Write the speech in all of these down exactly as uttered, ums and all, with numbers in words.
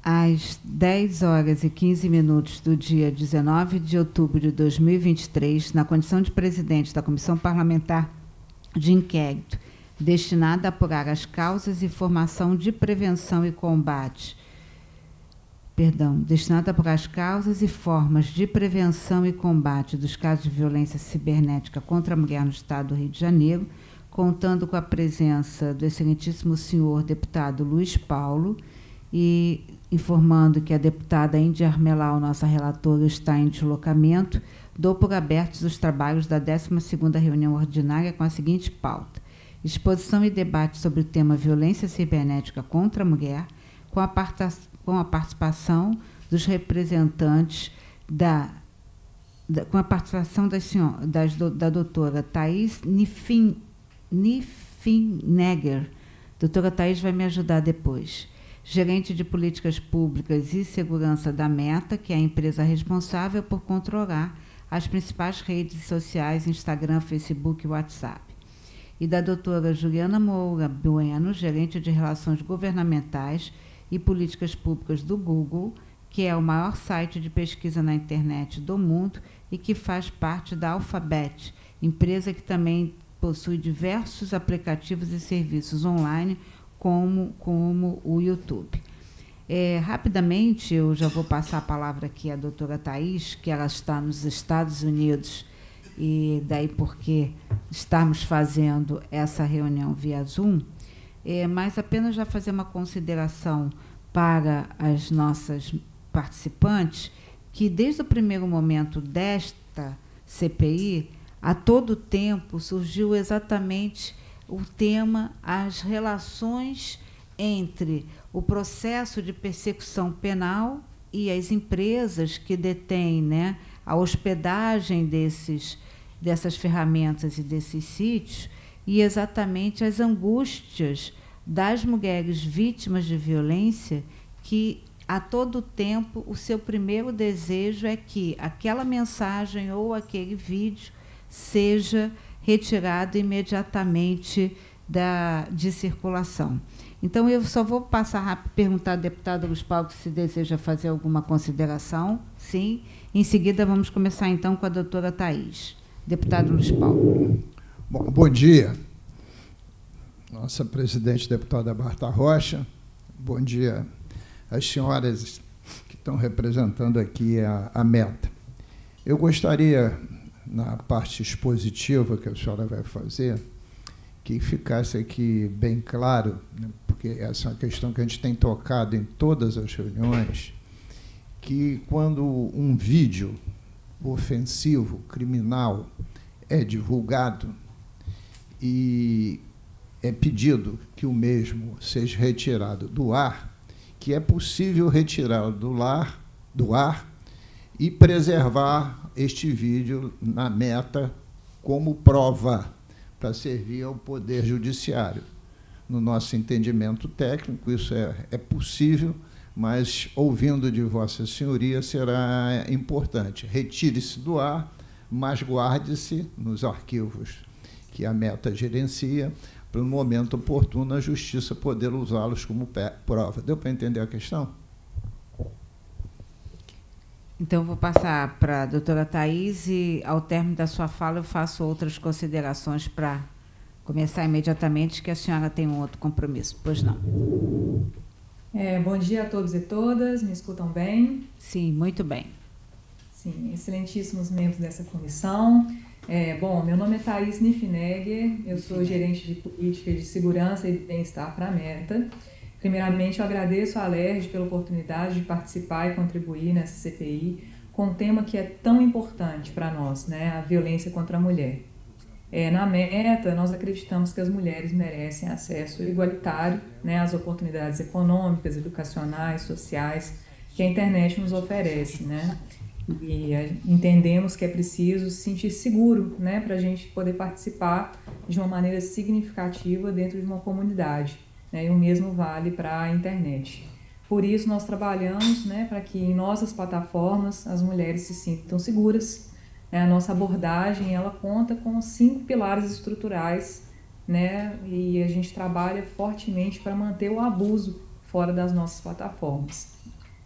às dez horas e quinze minutos do dia dezenove de outubro de dois mil e vinte e três, na condição de presidente da Comissão Parlamentar de Inquérito, destinada a apurar as causas e formação de prevenção e combate, perdão, destinada a apurar as causas e formas de prevenção e combate dos casos de violência cibernética contra a mulher no Estado do Rio de Janeiro, contando com a presença do excelentíssimo senhor deputado Luiz Paulo, e informando que a deputada Índia Armelau, nossa relatora, está em deslocamento, dou por abertos os trabalhos da décima segunda reunião ordinária com a seguinte pauta: exposição e debate sobre o tema violência cibernética contra a mulher, com a, com a participação dos representantes da, da com a participação das senhor, das, do, da doutora Thaís Nifin, Nifinegger. Doutora Thaís vai me ajudar depois. Gerente de Políticas Públicas e Segurança da Meta, que é a empresa responsável por controlar as principais redes sociais, Instagram, Facebook e WhatsApp. E da doutora Juliana Moura Bueno, gerente de Relações Governamentais e Políticas Públicas do Google, que é o maior site de pesquisa na internet do mundo e que faz parte da Alphabet, empresa que também possui diversos aplicativos e serviços online, como, como o YouTube. É, rapidamente, eu já vou passar a palavra aqui à doutora Thaís, que ela está nos Estados Unidos, e daí porque estamos fazendo essa reunião via Zoom, é, mas apenas já fazer uma consideração para as nossas participantes, que desde o primeiro momento desta C P I, a todo tempo surgiu exatamente o tema, as relações entre o processo de persecução penal e as empresas que detêm, né, a hospedagem desses, dessas ferramentas e desses sítios, e exatamente as angústias das mulheres vítimas de violência, que a todo tempo o seu primeiro desejo é que aquela mensagem ou aquele vídeo seja retirado imediatamente da, de circulação. Então, eu só vou passar rápido, perguntar ao deputado Luiz Paulo se deseja fazer alguma consideração. Sim. Em seguida, vamos começar, então, com a doutora Thaís. Deputado Luiz Paulo. Bom, bom dia. Nossa presidente, deputada Marta Rocha. Bom dia às senhoras que estão representando aqui a, a Meta. Eu gostaria, na parte expositiva que a senhora vai fazer, que ficasse aqui bem claro, né, porque essa é uma questão que a gente tem tocado em todas as reuniões, que quando um vídeo ofensivo, criminal, é divulgado e é pedido que o mesmo seja retirado do ar, que é possível retirá-lo do, lar, do ar e preservar este vídeo na Meta como prova para servir ao Poder Judiciário. No nosso entendimento técnico, isso é, é possível, mas, ouvindo de Vossa Senhoria, será importante. Retire-se do ar, mas guarde-se nos arquivos que a Meta gerencia, para, no momento oportuno, a Justiça poder usá-los como prova. Deu para entender a questão? Então, vou passar para a doutora Thaís e, ao término da sua fala, eu faço outras considerações para começar imediatamente, que a senhora tem um outro compromisso. Pois não. É, bom dia a todos e todas. Me escutam bem? Sim, muito bem. Sim, excelentíssimos membros dessa comissão. É, bom, meu nome é Thaís Nifinegger, eu sou gerente de política de segurança e bem-estar para a Meta. Primeiramente, eu agradeço à Alerj pela oportunidade de participar e contribuir nessa C P I com um tema que é tão importante para nós, né, a violência contra a mulher. É, na Meta, nós acreditamos que as mulheres merecem acesso igualitário, né, às oportunidades econômicas, educacionais, sociais que a internet nos oferece, né? E entendemos que é preciso se sentir seguro, né, para a gente poder participar de uma maneira significativa dentro de uma comunidade. E o mesmo vale para a internet. Por isso, nós trabalhamos, né, para que em nossas plataformas as mulheres se sintam seguras. A nossa abordagem ela conta com cinco pilares estruturais, né, e a gente trabalha fortemente para manter o abuso fora das nossas plataformas.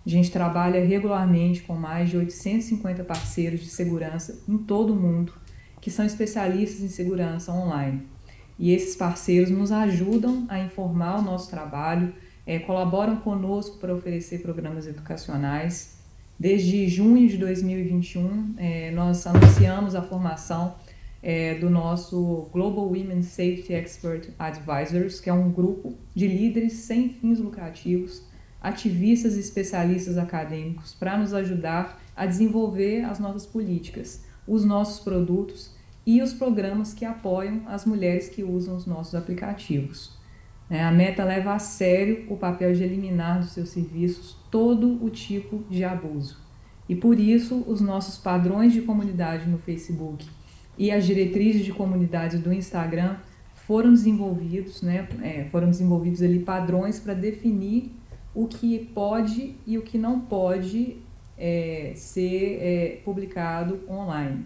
A gente trabalha regularmente com mais de oitocentos e cinquenta parceiros de segurança em todo o mundo, que são especialistas em segurança online. E esses parceiros nos ajudam a informar o nosso trabalho, é, colaboram conosco para oferecer programas educacionais. Desde junho de dois mil e vinte e um, é, nós anunciamos a formação é, do nosso Global Women Safety Expert Advisors, que é um grupo de líderes sem fins lucrativos, ativistas e especialistas acadêmicos, para nos ajudar a desenvolver as nossas políticas, os nossos produtos e os programas que apoiam as mulheres que usam os nossos aplicativos. A Meta leva a sério o papel de eliminar dos seus serviços todo o tipo de abuso. E por isso, os nossos padrões de comunidade no Facebook e as diretrizes de comunidades do Instagram foram desenvolvidos, né, é, foram desenvolvidos ali padrões para definir o que pode e o que não pode é, ser é, publicado online.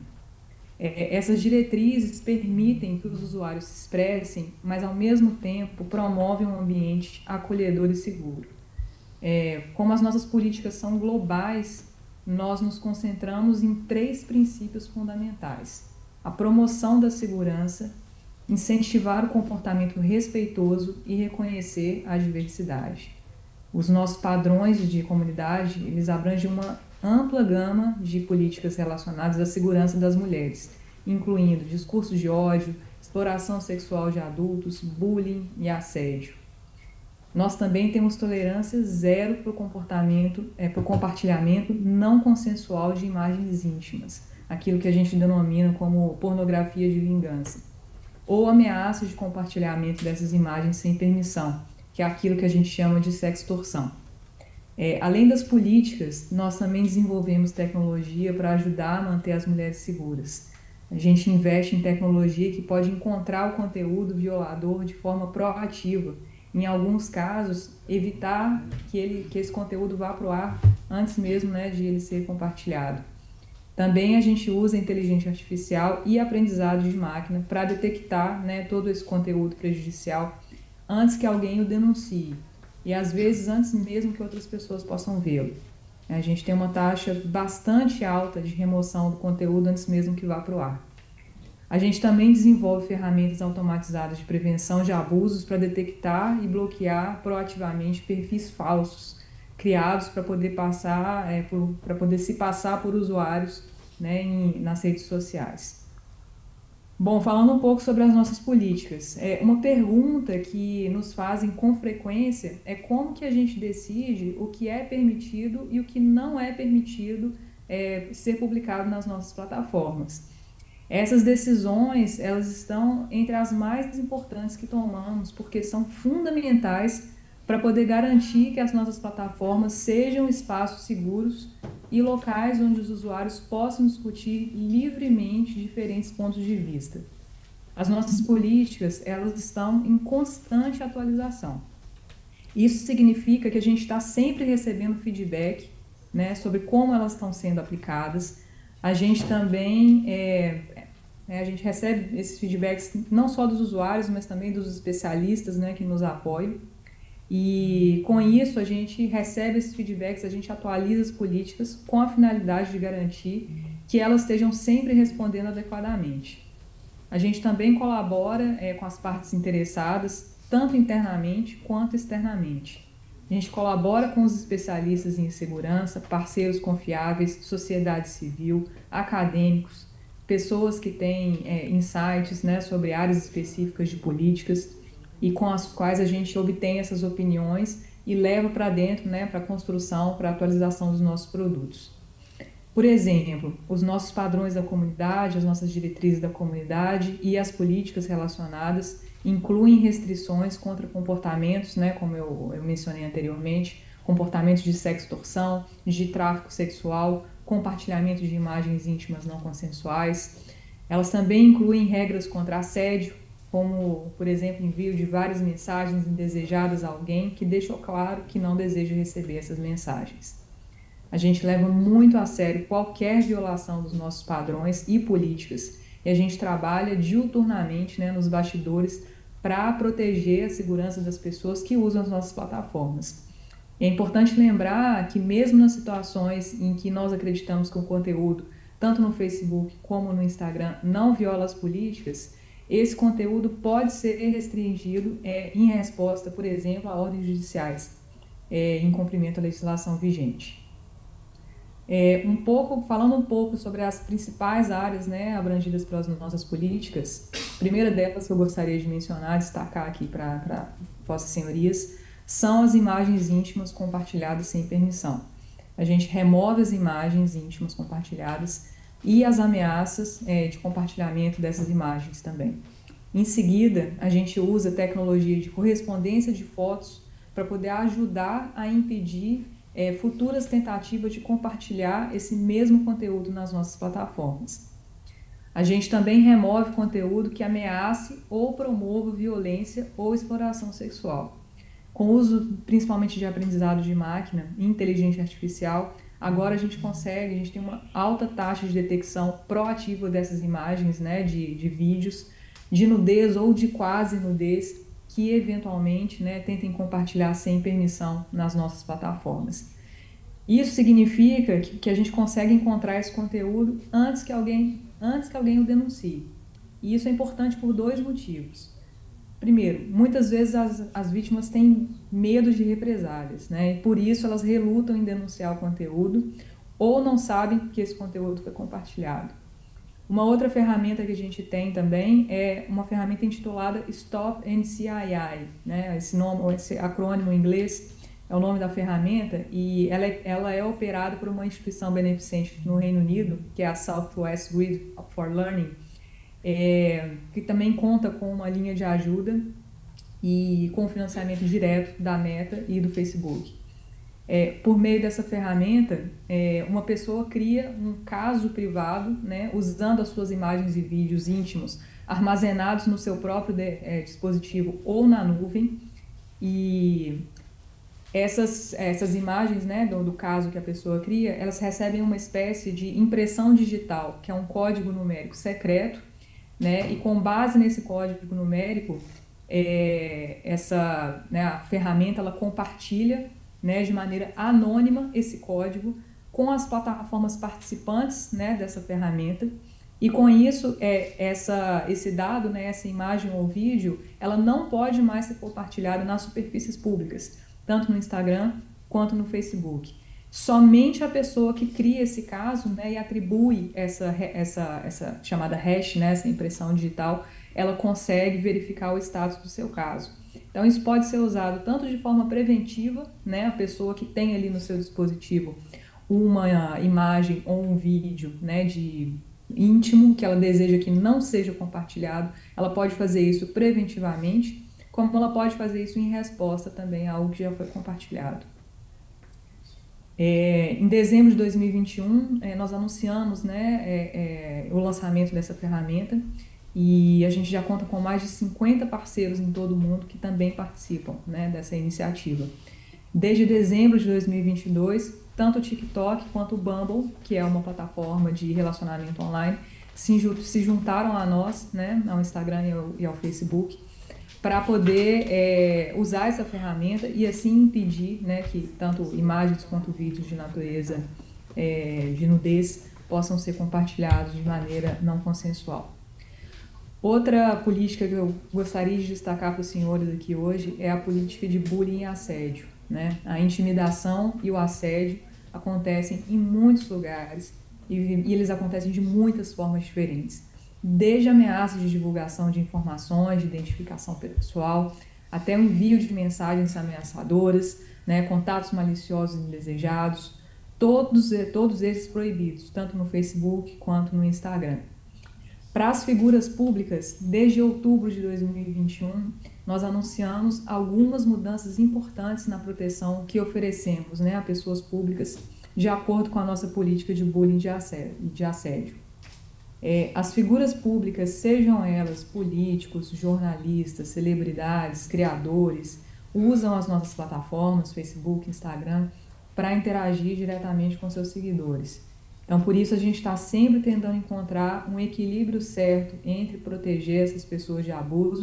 É, essas diretrizes permitem que os usuários se expressem, mas ao mesmo tempo promovem um ambiente acolhedor e seguro. É, como as nossas políticas são globais, nós nos concentramos em três princípios fundamentais: a promoção da segurança, incentivar o comportamento respeitoso e reconhecer a diversidade. Os nossos padrões de comunidade, eles abrangem uma ampla gama de políticas relacionadas à segurança das mulheres, incluindo discurso de ódio, exploração sexual de adultos, bullying e assédio. Nós também temos tolerância zero para o comportamento, é, para o compartilhamento não consensual de imagens íntimas, aquilo que a gente denomina como pornografia de vingança, ou ameaças de compartilhamento dessas imagens sem permissão, que é aquilo que a gente chama de sextorção. É, além das políticas, nós também desenvolvemos tecnologia para ajudar a manter as mulheres seguras. A gente investe em tecnologia que pode encontrar o conteúdo violador de forma proativa. Em alguns casos, evitar que, ele, que esse conteúdo vá para o ar antes mesmo, né, de ele ser compartilhado. Também a gente usa inteligência artificial e aprendizado de máquina para detectar, né, todo esse conteúdo prejudicial antes que alguém o denuncie. E às vezes antes mesmo que outras pessoas possam vê-lo. A gente tem uma taxa bastante alta de remoção do conteúdo antes mesmo que vá para o ar. A gente também desenvolve ferramentas automatizadas de prevenção de abusos para detectar e bloquear proativamente perfis falsos, criados para poder passar, é, para poder se passar por usuários, né, em, nas redes sociais. Bom, falando um pouco sobre as nossas políticas, é, uma pergunta que nos fazem com frequência é como que a gente decide o que é permitido e o que não é permitido é, ser publicado nas nossas plataformas. Essas decisões, elas estão entre as mais importantes que tomamos, porque são fundamentais para poder garantir que as nossas plataformas sejam espaços seguros e locais onde os usuários possam discutir livremente diferentes pontos de vista. As nossas políticas, elas estão em constante atualização. Isso significa que a gente está sempre recebendo feedback, né, sobre como elas estão sendo aplicadas. A gente também é, é, a gente recebe esses feedbacks não só dos usuários, mas também dos especialistas, né, que nos apoiam. E com isso a gente recebe esses feedbacks, a gente atualiza as políticas com a finalidade de garantir que elas estejam sempre respondendo adequadamente. A gente também colabora é, com as partes interessadas, tanto internamente quanto externamente. A gente colabora com os especialistas em segurança, parceiros confiáveis, sociedade civil, acadêmicos, pessoas que têm é, insights, né, sobre áreas específicas de políticas, e com as quais a gente obtém essas opiniões e leva para dentro, né, para a construção, para a atualização dos nossos produtos. Por exemplo, os nossos padrões da comunidade, as nossas diretrizes da comunidade e as políticas relacionadas incluem restrições contra comportamentos, né, como eu, eu mencionei anteriormente, comportamentos de sextorção, de tráfico sexual, compartilhamento de imagens íntimas não consensuais. Elas também incluem regras contra assédio, como, por exemplo, envio de várias mensagens indesejadas a alguém que deixou claro que não deseja receber essas mensagens. A gente leva muito a sério qualquer violação dos nossos padrões e políticas e a gente trabalha diuturnamente, né, nos bastidores para proteger a segurança das pessoas que usam as nossas plataformas. É importante lembrar que mesmo nas situações em que nós acreditamos que o conteúdo, tanto no Facebook como no Instagram, não viola as políticas, esse conteúdo pode ser restringido é, em resposta, por exemplo, a ordens judiciais, é, em cumprimento à legislação vigente. É, um pouco, falando um pouco sobre as principais áreas, né, abrangidas pelas nossas políticas, a primeira delas que eu gostaria de mencionar, destacar aqui para Vossas Senhorias, são as imagens íntimas compartilhadas sem permissão. A gente remove as imagens íntimas compartilhadas e as ameaças é, de compartilhamento dessas imagens também. Em seguida, a gente usa tecnologia de correspondência de fotos para poder ajudar a impedir é, futuras tentativas de compartilhar esse mesmo conteúdo nas nossas plataformas. A gente também remove conteúdo que ameace ou promova violência ou exploração sexual. Com o uso principalmente de aprendizado de máquina e inteligência artificial, agora a gente consegue, a gente tem uma alta taxa de detecção proativa dessas imagens, né, de, de vídeos, de nudez ou de quase nudez, que eventualmente, né, tentem compartilhar sem permissão nas nossas plataformas. Isso significa que, que a gente consegue encontrar esse conteúdo antes que alguém, antes que alguém o denuncie. E isso é importante por dois motivos. Primeiro, muitas vezes as, as vítimas têm medo de represálias, né? E por isso elas relutam em denunciar o conteúdo ou não sabem que esse conteúdo foi compartilhado. Uma outra ferramenta que a gente tem também é uma ferramenta intitulada Stop N C I I, né? Esse nome, esse acrônimo em inglês é o nome da ferramenta e ela é, ela é operada por uma instituição beneficente no Reino Unido, que é a Southwest Grid for Learning, é, que também conta com uma linha de ajuda e com financiamento direto da Meta e do Facebook. É, por meio dessa ferramenta, é, uma pessoa cria um caso privado, né, usando as suas imagens e vídeos íntimos armazenados no seu próprio de, é, dispositivo ou na nuvem, e essas, essas imagens, né, do, do caso que a pessoa cria, elas recebem uma espécie de impressão digital, que é um código numérico secreto, né, e com base nesse código numérico, é, essa, né, a ferramenta ela compartilha, né, de maneira anônima esse código com as plataformas participantes, né, dessa ferramenta, e com isso é, essa, esse dado, né, essa imagem ou vídeo, ela não pode mais ser compartilhada nas superfícies públicas, tanto no Instagram quanto no Facebook. Somente a pessoa que cria esse caso, né, e atribui essa, essa, essa chamada hash, né, essa impressão digital, ela consegue verificar o status do seu caso. Então, isso pode ser usado tanto de forma preventiva, né, a pessoa que tem ali no seu dispositivo uma imagem ou um vídeo, né, de íntimo que ela deseja que não seja compartilhado, ela pode fazer isso preventivamente, como ela pode fazer isso em resposta também a algo que já foi compartilhado. É, em dezembro de dois mil e vinte e um, é, nós anunciamos, né, é, é, o lançamento dessa ferramenta, e a gente já conta com mais de cinquenta parceiros em todo o mundo que também participam, né, dessa iniciativa. Desde dezembro de dois mil e vinte e dois, tanto o TikTok quanto o Bumble, que é uma plataforma de relacionamento online, se, se juntaram a nós, né, ao Instagram e ao, e ao Facebook, para poder é, usar essa ferramenta e assim impedir, né, que tanto imagens quanto vídeos de natureza é, de nudez possam ser compartilhados de maneira não consensual. Outra política que eu gostaria de destacar para os senhores aqui hoje é a política de bullying e assédio, né? A intimidação e o assédio acontecem em muitos lugares e, e eles acontecem de muitas formas diferentes. Desde ameaças de divulgação de informações, de identificação pessoal, até o envio de mensagens ameaçadoras, né, contatos maliciosos e indesejados, todos, todos esses proibidos, tanto no Facebook quanto no Instagram. Para as figuras públicas, desde outubro de dois mil e vinte e um, nós anunciamos algumas mudanças importantes na proteção que oferecemos, né, a pessoas públicas, de acordo com a nossa política de bullying e de assédio. É, as figuras públicas, sejam elas políticos, jornalistas, celebridades, criadores, usam as nossas plataformas, Facebook, Instagram, para interagir diretamente com seus seguidores. Então, por isso, a gente está sempre tentando encontrar um equilíbrio certo entre proteger essas pessoas de abusos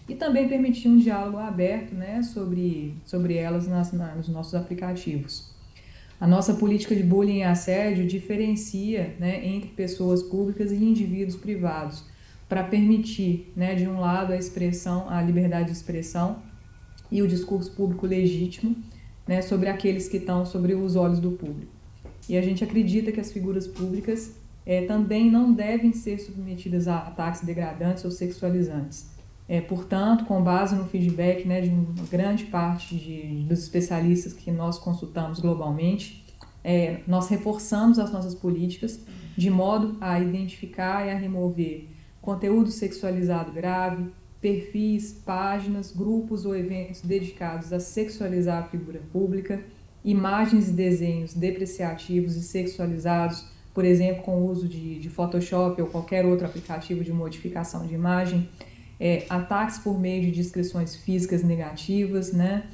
e também permitir um diálogo aberto, né, sobre, sobre elas nas, na, nos nossos aplicativos. A nossa política de bullying e assédio diferencia, né, entre pessoas públicas e indivíduos privados, para permitir, né, de um lado, a expressão, a liberdade de expressão e o discurso público legítimo, né, sobre aqueles que estão sobre os olhos do público. E a gente acredita que as figuras públicas é, também não devem ser submetidas a ataques degradantes ou sexualizantes. É, portanto, com base no feedback, né, de uma grande parte de, dos especialistas que nós consultamos globalmente, é, nós reforçamos as nossas políticas de modo a identificar e a remover conteúdo sexualizado grave, perfis, páginas, grupos ou eventos dedicados a sexualizar a figura pública, imagens e desenhos depreciativos e sexualizados, por exemplo, com o uso de, de Photoshop ou qualquer outro aplicativo de modificação de imagem, é, ataques por meio de descrições físicas negativas, né?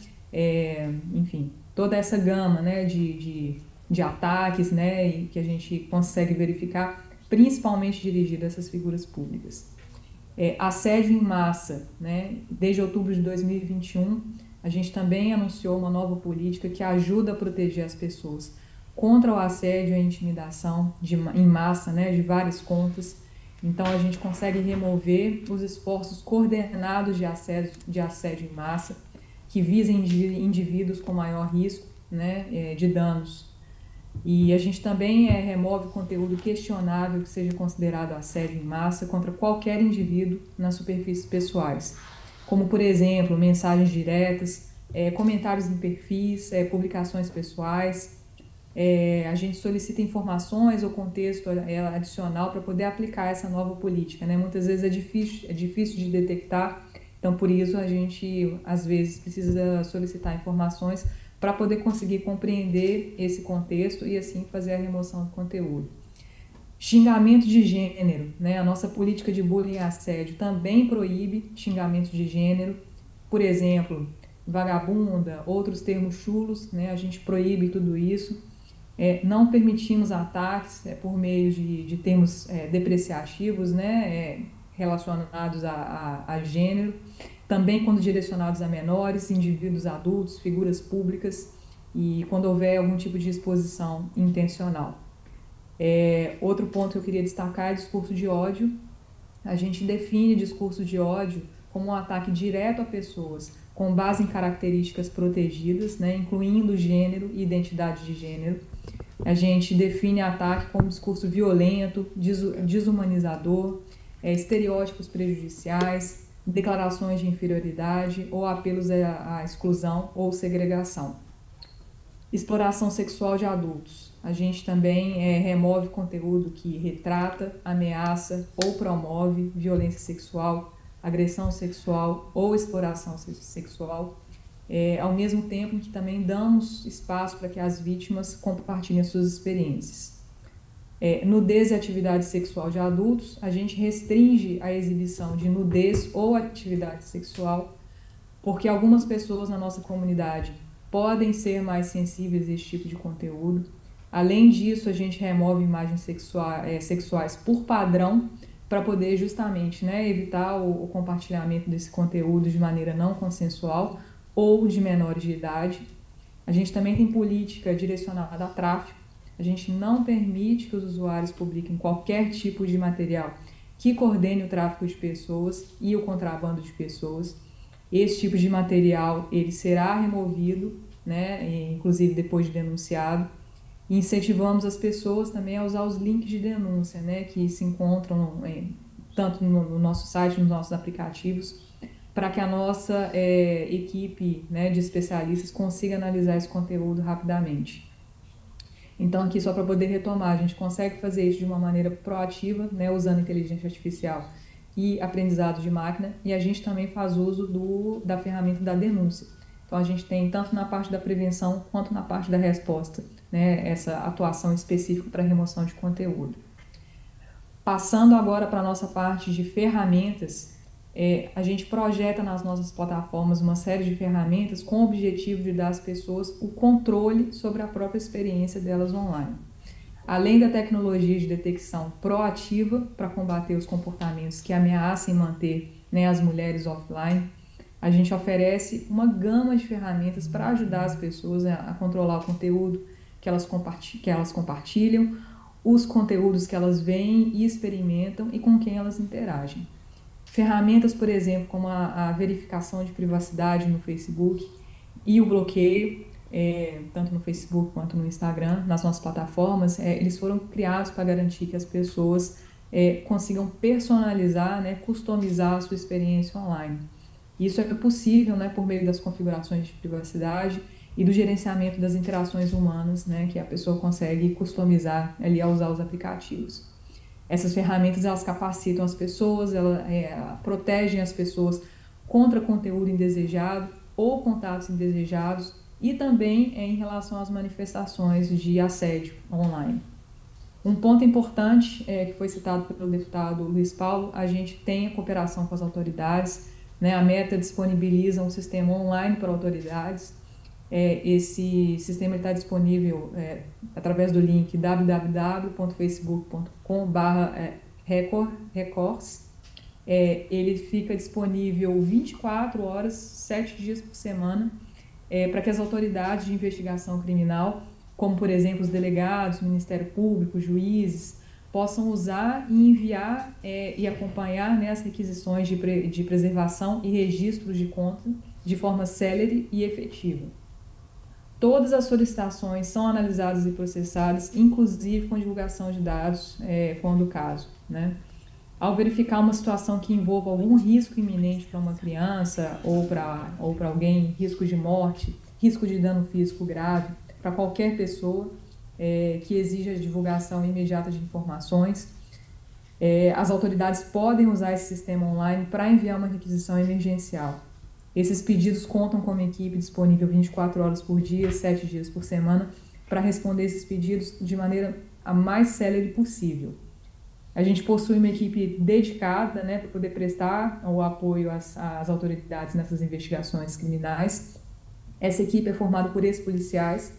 É, enfim, toda essa gama, né, de, de, de ataques, né, e que a gente consegue verificar, principalmente dirigido a essas figuras públicas. É, assédio em massa, né? Desde outubro de dois mil e vinte e um, a gente também anunciou uma nova política que ajuda a proteger as pessoas contra o assédio e a intimidação de, em massa, né, de várias contas. Então, a gente consegue remover os esforços coordenados de assédio, de assédio em massa, que visem indivíduos com maior risco, né, de danos. E a gente também é, remove conteúdo questionável que seja considerado assédio em massa contra qualquer indivíduo nas superfícies pessoais, como, por exemplo, mensagens diretas, é, comentários em perfis, é, publicações pessoais. É, a gente solicita informações ou contexto adicional para poder aplicar essa nova política, né? Muitas vezes é difícil, é difícil de detectar, então por isso a gente às vezes precisa solicitar informações para poder conseguir compreender esse contexto e assim fazer a remoção do conteúdo. Xingamento de gênero, né? A nossa política de bullying e assédio também proíbe xingamento de gênero, por exemplo, vagabunda, outros termos chulos, né? A gente proíbe tudo isso. É, não permitimos ataques é, por meio de, de termos é, depreciativos, né, é, relacionados a, a, a gênero, também quando direcionados a menores, indivíduos adultos, figuras públicas e quando houver algum tipo de exposição intencional. É, outro ponto que eu queria destacar é o discurso de ódio. A gente define discurso de ódio como um ataque direto a pessoas com base em características protegidas, né, incluindo gênero e identidade de gênero. A gente define ataque como discurso violento, desumanizador, é, estereótipos prejudiciais, declarações de inferioridade ou apelos à exclusão ou segregação. Exploração sexual de adultos. A gente também é, remove conteúdo que retrata, ameaça ou promove violência sexual, agressão sexual ou exploração sexual, é, ao mesmo tempo em que também damos espaço para que as vítimas compartilhem suas experiências. É, nudez e atividade sexual de adultos, a gente restringe a exibição de nudez ou atividade sexual, porque algumas pessoas na nossa comunidade podem ser mais sensíveis a esse tipo de conteúdo. Além disso, a gente remove imagens sexuais, é, sexuais por padrão, para poder justamente, né, evitar o, o compartilhamento desse conteúdo de maneira não consensual ou de menores de idade. A gente também tem política direcionada a tráfico. A gente não permite que os usuários publiquem qualquer tipo de material que coordene o tráfico de pessoas e o contrabando de pessoas. Esse tipo de material ele será removido, né, inclusive depois de denunciado. E incentivamos as pessoas também a usar os links de denúncia, né, que se encontram em, tanto no, no nosso site, nos nossos aplicativos, para que a nossa é, equipe, né, de especialistas consiga analisar esse conteúdo rapidamente. Então, aqui só para poder retomar, a gente consegue fazer isso de uma maneira proativa, né, usando inteligência artificial e aprendizado de máquina, e a gente também faz uso do, da ferramenta da denúncia. Então, a gente tem tanto na parte da prevenção quanto na parte da resposta, né, essa atuação específica para remoção de conteúdo. Passando agora para a nossa parte de ferramentas, é, a gente projeta nas nossas plataformas uma série de ferramentas com o objetivo de dar às pessoas o controle sobre a própria experiência delas online. Além da tecnologia de detecção proativa para combater os comportamentos que ameacem manter né, as mulheres offline. A gente oferece uma gama de ferramentas para ajudar as pessoas a, a controlar o conteúdo que elas, compartilham, que elas compartilham, os conteúdos que elas veem e experimentam e com quem elas interagem. Ferramentas, por exemplo, como a, a verificação de privacidade no Facebook e o bloqueio, é, tanto no Facebook quanto no Instagram, nas nossas plataformas, é, eles foram criados para garantir que as pessoas é, consigam personalizar, né, customizar a sua experiência online. Isso é possível, né, por meio das configurações de privacidade e do gerenciamento das interações humanas, né, que a pessoa consegue customizar ali ao usar os aplicativos. Essas ferramentas, elas capacitam as pessoas, elas é, protegem as pessoas contra conteúdo indesejado ou contatos indesejados e também é, em relação às manifestações de assédio online. Um ponto importante é, que foi citado pelo deputado Luiz Paulo, a gente tem a cooperação com as autoridades, né, a Meta disponibiliza um sistema online para autoridades. É, esse sistema está disponível é, através do link w w w ponto facebook ponto com barra records. É, ele fica disponível vinte e quatro horas, sete dias por semana, é, para que as autoridades de investigação criminal, como por exemplo os delegados, Ministério Público, juízes, possam usar e enviar é, e acompanhar, né, as requisições de, pre, de preservação e registros de conta de forma célere e efetiva. Todas as solicitações são analisadas e processadas, inclusive com divulgação de dados, é, quando o caso, né? Ao verificar uma situação que envolva algum risco iminente para uma criança ou para ou para alguém, risco de morte, risco de dano físico grave, para qualquer pessoa, É, que exija a divulgação imediata de informações, é, as autoridades podem usar esse sistema online para enviar uma requisição emergencial. Esses pedidos contam com uma equipe disponível vinte e quatro horas por dia, sete dias por semana, para responder esses pedidos de maneira a mais célere possível. A gente possui uma equipe dedicada, né, para poder prestar o apoio às, às autoridades nessas investigações criminais. Essa equipe é formada por ex-policiais,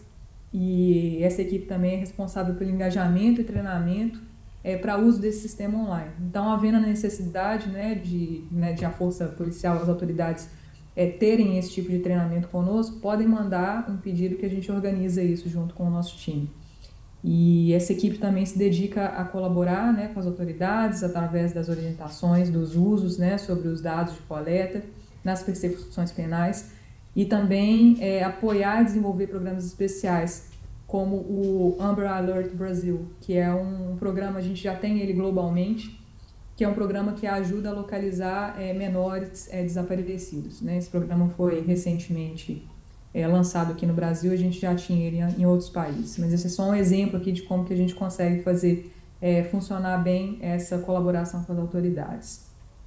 e essa equipe também é responsável pelo engajamento e treinamento é, para uso desse sistema online. Então, havendo a necessidade, né, de, né, de a força policial, as autoridades é, terem esse tipo de treinamento conosco, podem mandar um pedido que a gente organiza isso junto com o nosso time. E essa equipe também se dedica a colaborar, né, com as autoridades através das orientações, dos usos, né, sobre os dados de coleta, nas persecuções penais, e também é, apoiar e desenvolver programas especiais, como o Amber Alert Brasil, que é um programa, a gente já tem ele globalmente, que é um programa que ajuda a localizar é, menores é, desaparecidos, né? Esse programa foi recentemente é, lançado aqui no Brasil, a gente já tinha ele em outros países, mas esse é só um exemplo aqui de como que a gente consegue fazer é, funcionar bem essa colaboração com as autoridades.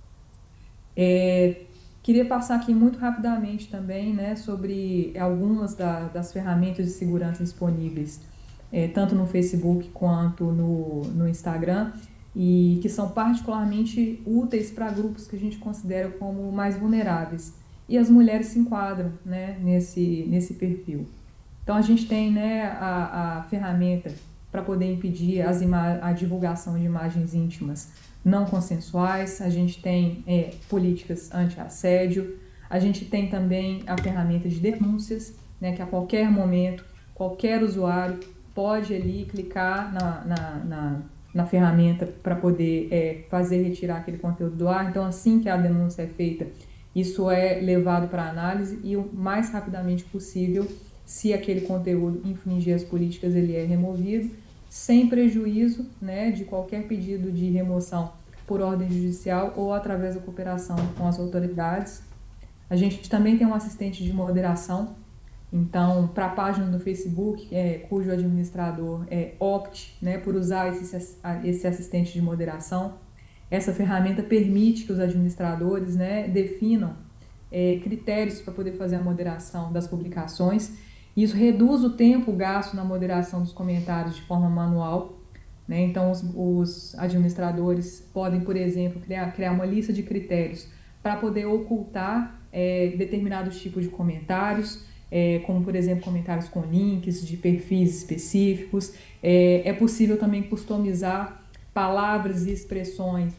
É, Queria passar aqui muito rapidamente também, né, sobre algumas da, das ferramentas de segurança disponíveis, é, tanto no Facebook quanto no, no Instagram, e que são particularmente úteis para grupos que a gente considera como mais vulneráveis. E as mulheres se enquadram, né, nesse, nesse perfil. Então, a gente tem, né, a, a ferramenta para poder impedir as a divulgação de imagens íntimas não consensuais, a gente tem é, políticas anti-assédio, a gente tem também a ferramenta de denúncias, né, que a qualquer momento, qualquer usuário pode ali clicar na, na, na, na ferramenta para poder é, fazer retirar aquele conteúdo do ar. Então, assim que a denúncia é feita, isso é levado para análise e o mais rapidamente possível, se aquele conteúdo infringir as políticas, ele é removido, sem prejuízo, né, de qualquer pedido de remoção por ordem judicial ou através da cooperação com as autoridades. A gente também tem um assistente de moderação, então, para a página do Facebook, é, cujo administrador é, opte, né, por usar esse, esse assistente de moderação. Essa ferramenta permite que os administradores, né, definam é, critérios para poder fazer a moderação das publicações. Isso reduz o tempo gasto na moderação dos comentários de forma manual, né? Então, os, os administradores podem, por exemplo, criar, criar uma lista de critérios para poder ocultar é, determinados tipos de comentários, é, como, por exemplo, comentários com links de perfis específicos. É, é possível também customizar palavras e expressões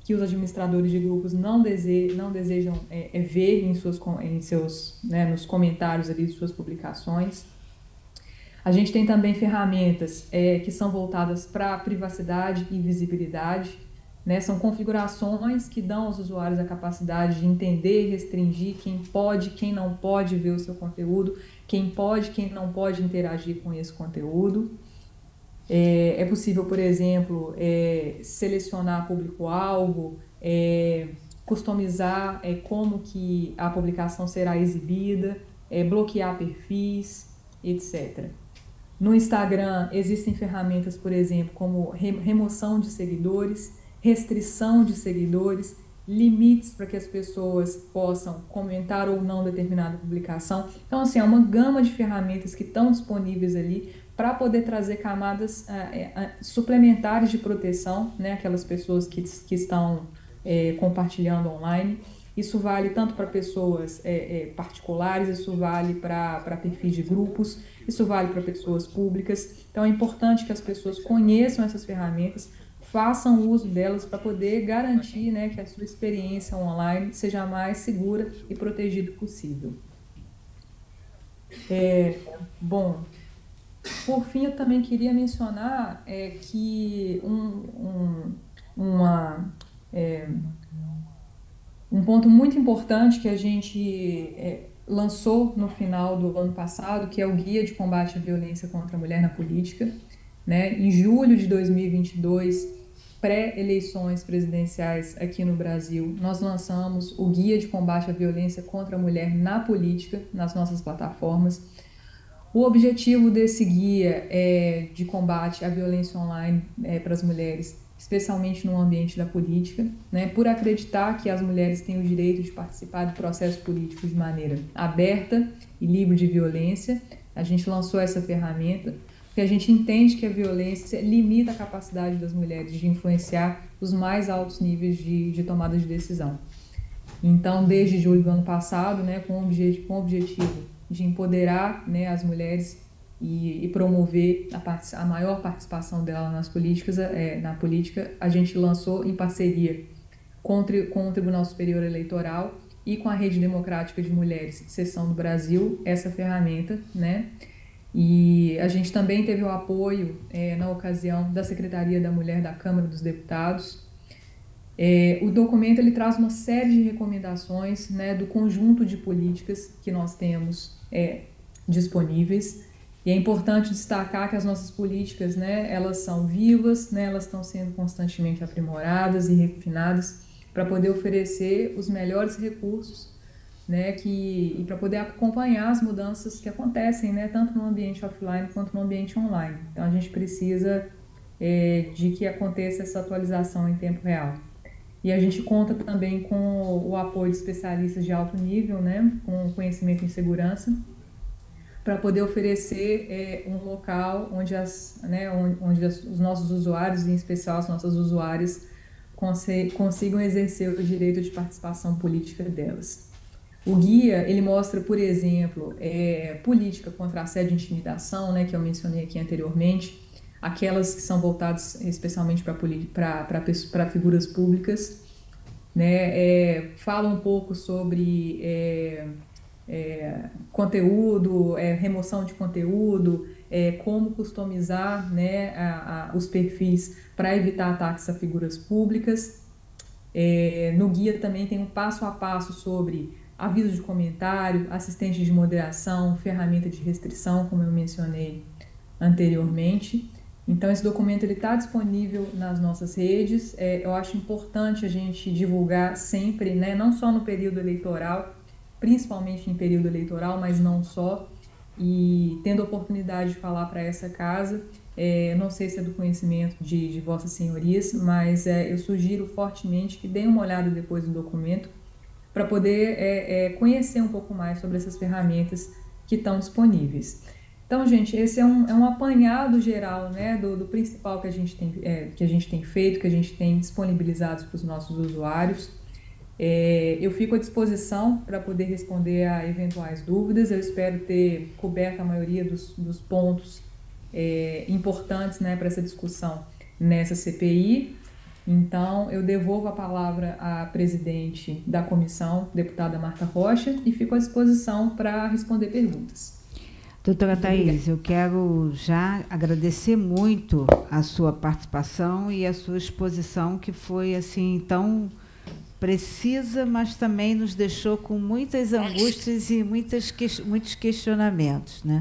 que os administradores de grupos não, dese, não desejam é, é ver em suas, em seus, né, nos comentários ali de suas publicações. A gente tem também ferramentas é, que são voltadas para privacidade e visibilidade, né? São configurações que dão aos usuários a capacidade de entender e restringir quem pode, quem não pode ver o seu conteúdo, quem pode, quem não pode interagir com esse conteúdo. É, é possível, por exemplo, é, selecionar público-alvo, é, customizar é, como que a publicação será exibida, é, bloquear perfis, etcétera. No Instagram existem ferramentas, por exemplo, como remoção de seguidores, restrição de seguidores, limites para que as pessoas possam comentar ou não determinada publicação. Então, assim, é uma gama de ferramentas que estão disponíveis ali para poder trazer camadas uh, uh, suplementares de proteção, né, aquelas pessoas que, que estão uh, compartilhando online. Isso vale tanto para pessoas é, é, particulares, isso vale para perfis de grupos, isso vale para pessoas públicas. Então é importante que as pessoas conheçam essas ferramentas, façam uso delas para poder garantir, né, que a sua experiência online seja a mais segura e protegida possível. É, bom, por fim, eu também queria mencionar é, que um, um, uma... É, Um ponto muito importante que a gente é, lançou no final do ano passado, que é o Guia de Combate à Violência contra a Mulher na Política, né? Em julho de dois mil e vinte e dois, pré-eleições presidenciais aqui no Brasil, nós lançamos o Guia de Combate à Violência contra a Mulher na Política, nas nossas plataformas. O objetivo desse guia é de combate à violência online é, para as mulheres, especialmente no ambiente da política, né, por acreditar que as mulheres têm o direito de participar do processo político de maneira aberta e livre de violência. A gente lançou essa ferramenta porque a gente entende que a violência limita a capacidade das mulheres de influenciar os mais altos níveis de, de tomada de decisão. Então, desde julho do ano passado, né, com o objetivo, com o objetivo de empoderar, né, as mulheres E, e promover a, a maior participação dela nas políticas, é, na política, a gente lançou em parceria com, com o Tribunal Superior Eleitoral e com a Rede Democrática de Mulheres, Seção do Brasil, essa ferramenta, né? E a gente também teve o apoio, é, na ocasião, da Secretaria da Mulher da Câmara dos Deputados. É, o documento ele traz uma série de recomendações, né, do conjunto de políticas que nós temos é, disponíveis. E é importante destacar que as nossas políticas, né, elas são vivas, né, elas estão sendo constantemente aprimoradas e refinadas para poder oferecer os melhores recursos, né, que, e para poder acompanhar as mudanças que acontecem, né, tanto no ambiente offline quanto no ambiente online. Então a gente precisa é, de que aconteça essa atualização em tempo real. E a gente conta também com o apoio de especialistas de alto nível, né, com conhecimento em segurança, para poder oferecer é, um local onde, as, né, onde, onde as, os nossos usuários, em especial as nossas usuárias, consigam exercer o direito de participação política delas. O guia, ele mostra, por exemplo, é, política contra assédio e intimidação, né, que eu mencionei aqui anteriormente, aquelas que são voltadas especialmente para figuras públicas, né, é, fala um pouco sobre... É, É, conteúdo, é, remoção de conteúdo, é, como customizar, né, a, a, os perfis para evitar ataques a figuras públicas. É, no guia também tem um passo a passo sobre aviso de comentário, assistente de moderação, ferramenta de restrição, como eu mencionei anteriormente. Então esse documento ele está disponível nas nossas redes. É, eu acho importante a gente divulgar sempre, né, não só no período eleitoral, principalmente em período eleitoral, mas não só, e tendo a oportunidade de falar para essa casa, é, não sei se é do conhecimento de, de vossas senhorias, mas é, eu sugiro fortemente que deem uma olhada depois do documento para poder é, é, conhecer um pouco mais sobre essas ferramentas que estão disponíveis. Então, gente, esse é um, é um apanhado geral, né, do, do principal que a gente tem, é, que a gente tem feito, que a gente tem disponibilizado para os nossos usuários. É, eu fico à disposição para poder responder a eventuais dúvidas. Eu espero ter coberto a maioria dos, dos pontos é, importantes, né, para essa discussão nessa C P I. Então, eu devolvo a palavra à presidente da comissão, deputada Marta Rocha, e fico à disposição para responder perguntas. Doutora Thaís, eu quero já agradecer muito a sua participação e a sua exposição, que foi assim tão precisa, mas também nos deixou com muitas angústias e muitas, muitos questionamentos, né?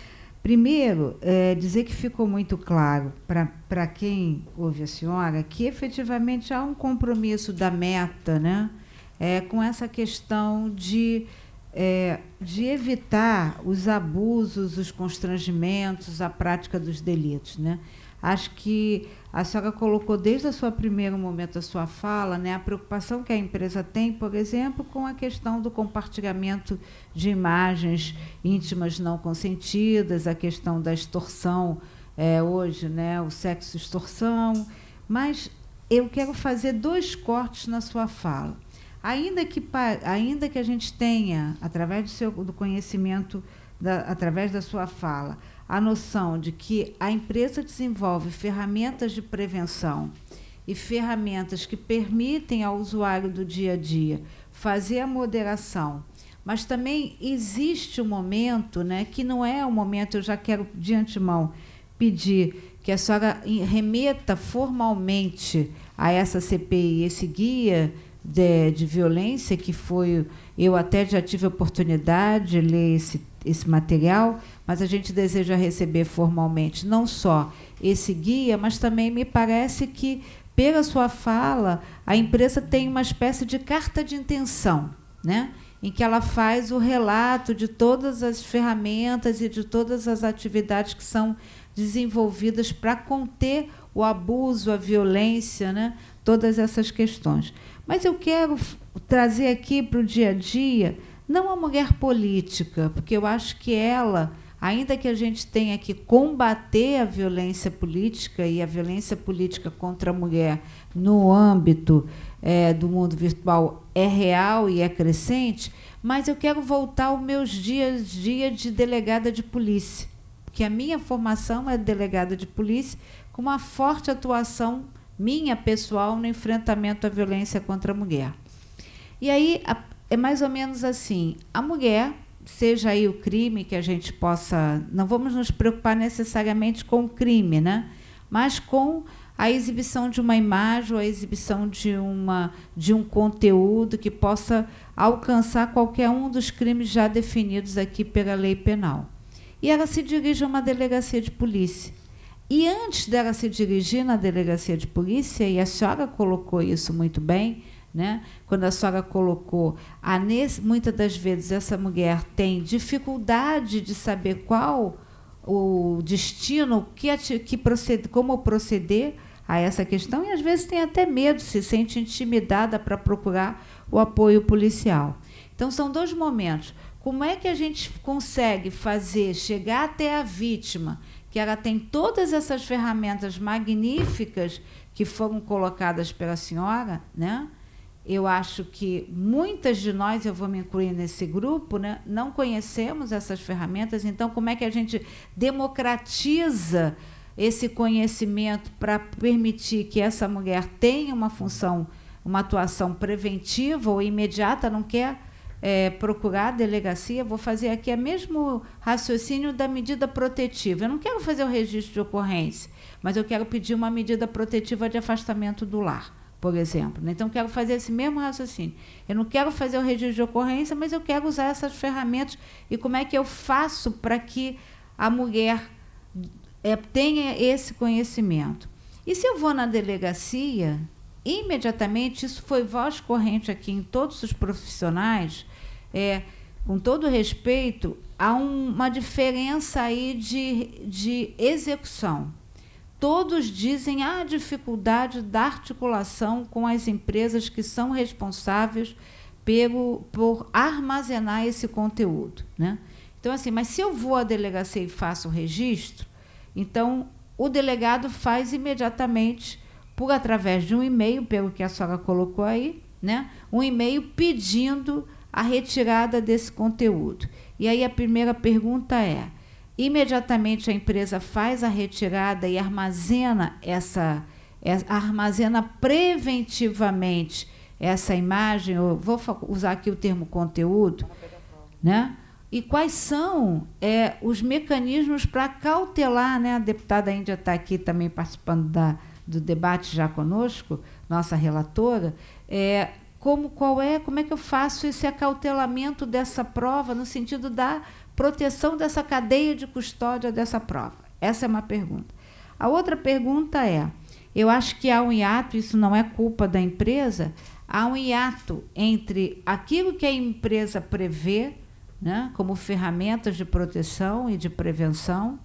Primeiro, é, dizer que ficou muito claro para quem ouve a senhora que efetivamente há um compromisso da Meta, né, é, com essa questão de, é, de evitar os abusos, os constrangimentos, a prática dos delitos, né? Acho que a senhora colocou desde o seu primeiro momento da sua fala, né, a preocupação que a empresa tem, por exemplo, com a questão do compartilhamento de imagens íntimas não consentidas, a questão da extorsão, é, hoje, né, o sexo extorsão. Mas eu quero fazer dois cortes na sua fala. Ainda que, ainda que a gente tenha, através do, seu, do conhecimento, da, através da sua fala, a noção de que a empresa desenvolve ferramentas de prevenção e ferramentas que permitem ao usuário do dia a dia fazer a moderação, mas também existe um momento, né, que não é o momento, eu já quero de antemão pedir que a senhora remeta formalmente a essa C P I, esse guia de, de violência, que foi, eu até já tive a oportunidade de ler esse, esse material, mas a gente deseja receber formalmente não só esse guia, mas também me parece que, pela sua fala, a empresa tem uma espécie de carta de intenção, né, em que ela faz o relato de todas as ferramentas e de todas as atividades que são desenvolvidas para conter o abuso, a violência, né, todas essas questões. Mas eu quero trazer aqui para o dia a dia, não a mulher política, porque eu acho que ela, ainda que a gente tenha que combater a violência política, e a violência política contra a mulher no âmbito é, do mundo virtual é real e é crescente, mas eu quero voltar aos meus dias a dia de delegada de polícia, porque a minha formação é delegada de polícia, com uma forte atuação minha pessoal no enfrentamento à violência contra a mulher. E aí é mais ou menos assim, a mulher, seja aí o crime que a gente possa, não vamos nos preocupar necessariamente com o crime, né, mas com a exibição de uma imagem ou a exibição de, uma, de um conteúdo que possa alcançar qualquer um dos crimes já definidos aqui pela lei penal. E ela se dirige a uma delegacia de polícia. E antes dela se dirigir na delegacia de polícia, e a senhora colocou isso muito bem, né, quando a senhora colocou, a, muitas das vezes essa mulher tem dificuldade de saber qual o destino, que, que procede, como proceder a essa questão, e às vezes tem até medo, se sente intimidada para procurar o apoio policial. Então, são dois momentos. Como é que a gente consegue fazer, chegar até a vítima, que ela tem todas essas ferramentas magníficas que foram colocadas pela senhora, né? Eu acho que muitas de nós, eu vou me incluir nesse grupo, né, não conhecemos essas ferramentas. Então, como é que a gente democratiza esse conhecimento para permitir que essa mulher tenha uma função, uma atuação preventiva ou imediata, não quer é, procurar a delegacia? Vou fazer aqui o mesmo raciocínio da medida protetiva. Eu não quero fazer o registro de ocorrência, mas eu quero pedir uma medida protetiva de afastamento do lar, por exemplo. Então, quero fazer esse mesmo raciocínio. Eu não quero fazer o registro de ocorrência, mas eu quero usar essas ferramentas. E como é que eu faço para que a mulher é, tenha esse conhecimento? E se eu vou na delegacia, imediatamente, isso foi voz corrente aqui em todos os profissionais, é, com todo respeito, há um, uma diferença aí de, de execução. Todos dizem a dificuldade da articulação com as empresas que são responsáveis pelo, por armazenar esse conteúdo, né? Então, assim, mas se eu vou à delegacia e faço o registro, então o delegado faz imediatamente, por através de um e-mail, pelo que a senhora colocou aí, né, um e-mail pedindo a retirada desse conteúdo. E aí a primeira pergunta é: imediatamente a empresa faz a retirada e armazena essa, é, armazena preventivamente essa imagem, eu vou usar aqui o termo conteúdo, né? E quais são é, os mecanismos para cautelar, né? A deputada Índia está aqui também participando da, do debate já conosco, nossa relatora, é, como, qual é, como é que eu faço esse acautelamento dessa prova no sentido da proteção dessa cadeia de custódia dessa prova? Essa é uma pergunta. A outra pergunta é, eu acho que há um hiato, isso não é culpa da empresa, há um hiato entre aquilo que a empresa prevê, né, como ferramentas de proteção e de prevenção,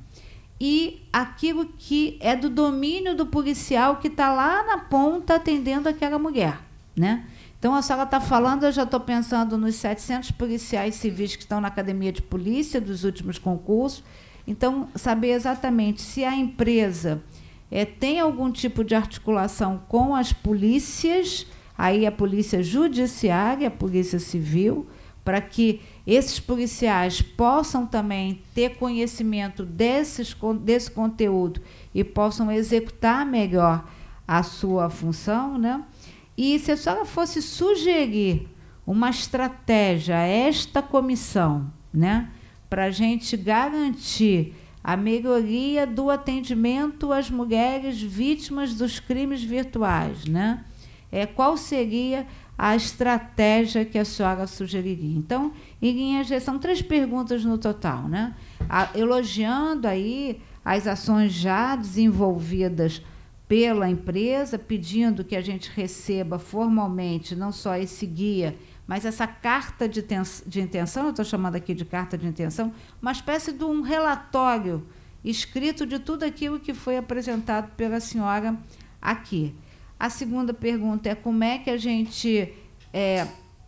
e aquilo que é do domínio do policial que está lá na ponta atendendo aquela mulher, né? Então, a senhora está falando, eu já estou pensando nos setecentos policiais civis que estão na academia de polícia dos últimos concursos. Então, saber exatamente se a empresa é, tem algum tipo de articulação com as polícias, aí a polícia judiciária, a polícia civil, para que esses policiais possam também ter conhecimento desses, desse conteúdo e possam executar melhor a sua função, né? E se a senhora fosse sugerir uma estratégia a esta comissão, né, para a gente garantir a melhoria do atendimento às mulheres vítimas dos crimes virtuais, né, é, qual seria a estratégia que a senhora sugeriria? Então, em linhas gerais, são três perguntas no total, né? A, elogiando aí as ações já desenvolvidas pela empresa, pedindo que a gente receba formalmente não só esse guia, mas essa carta de, de intenção, eu estou chamando aqui de carta de intenção, uma espécie de um relatório escrito de tudo aquilo que foi apresentado pela senhora aqui. A segunda pergunta é como é que a gente é,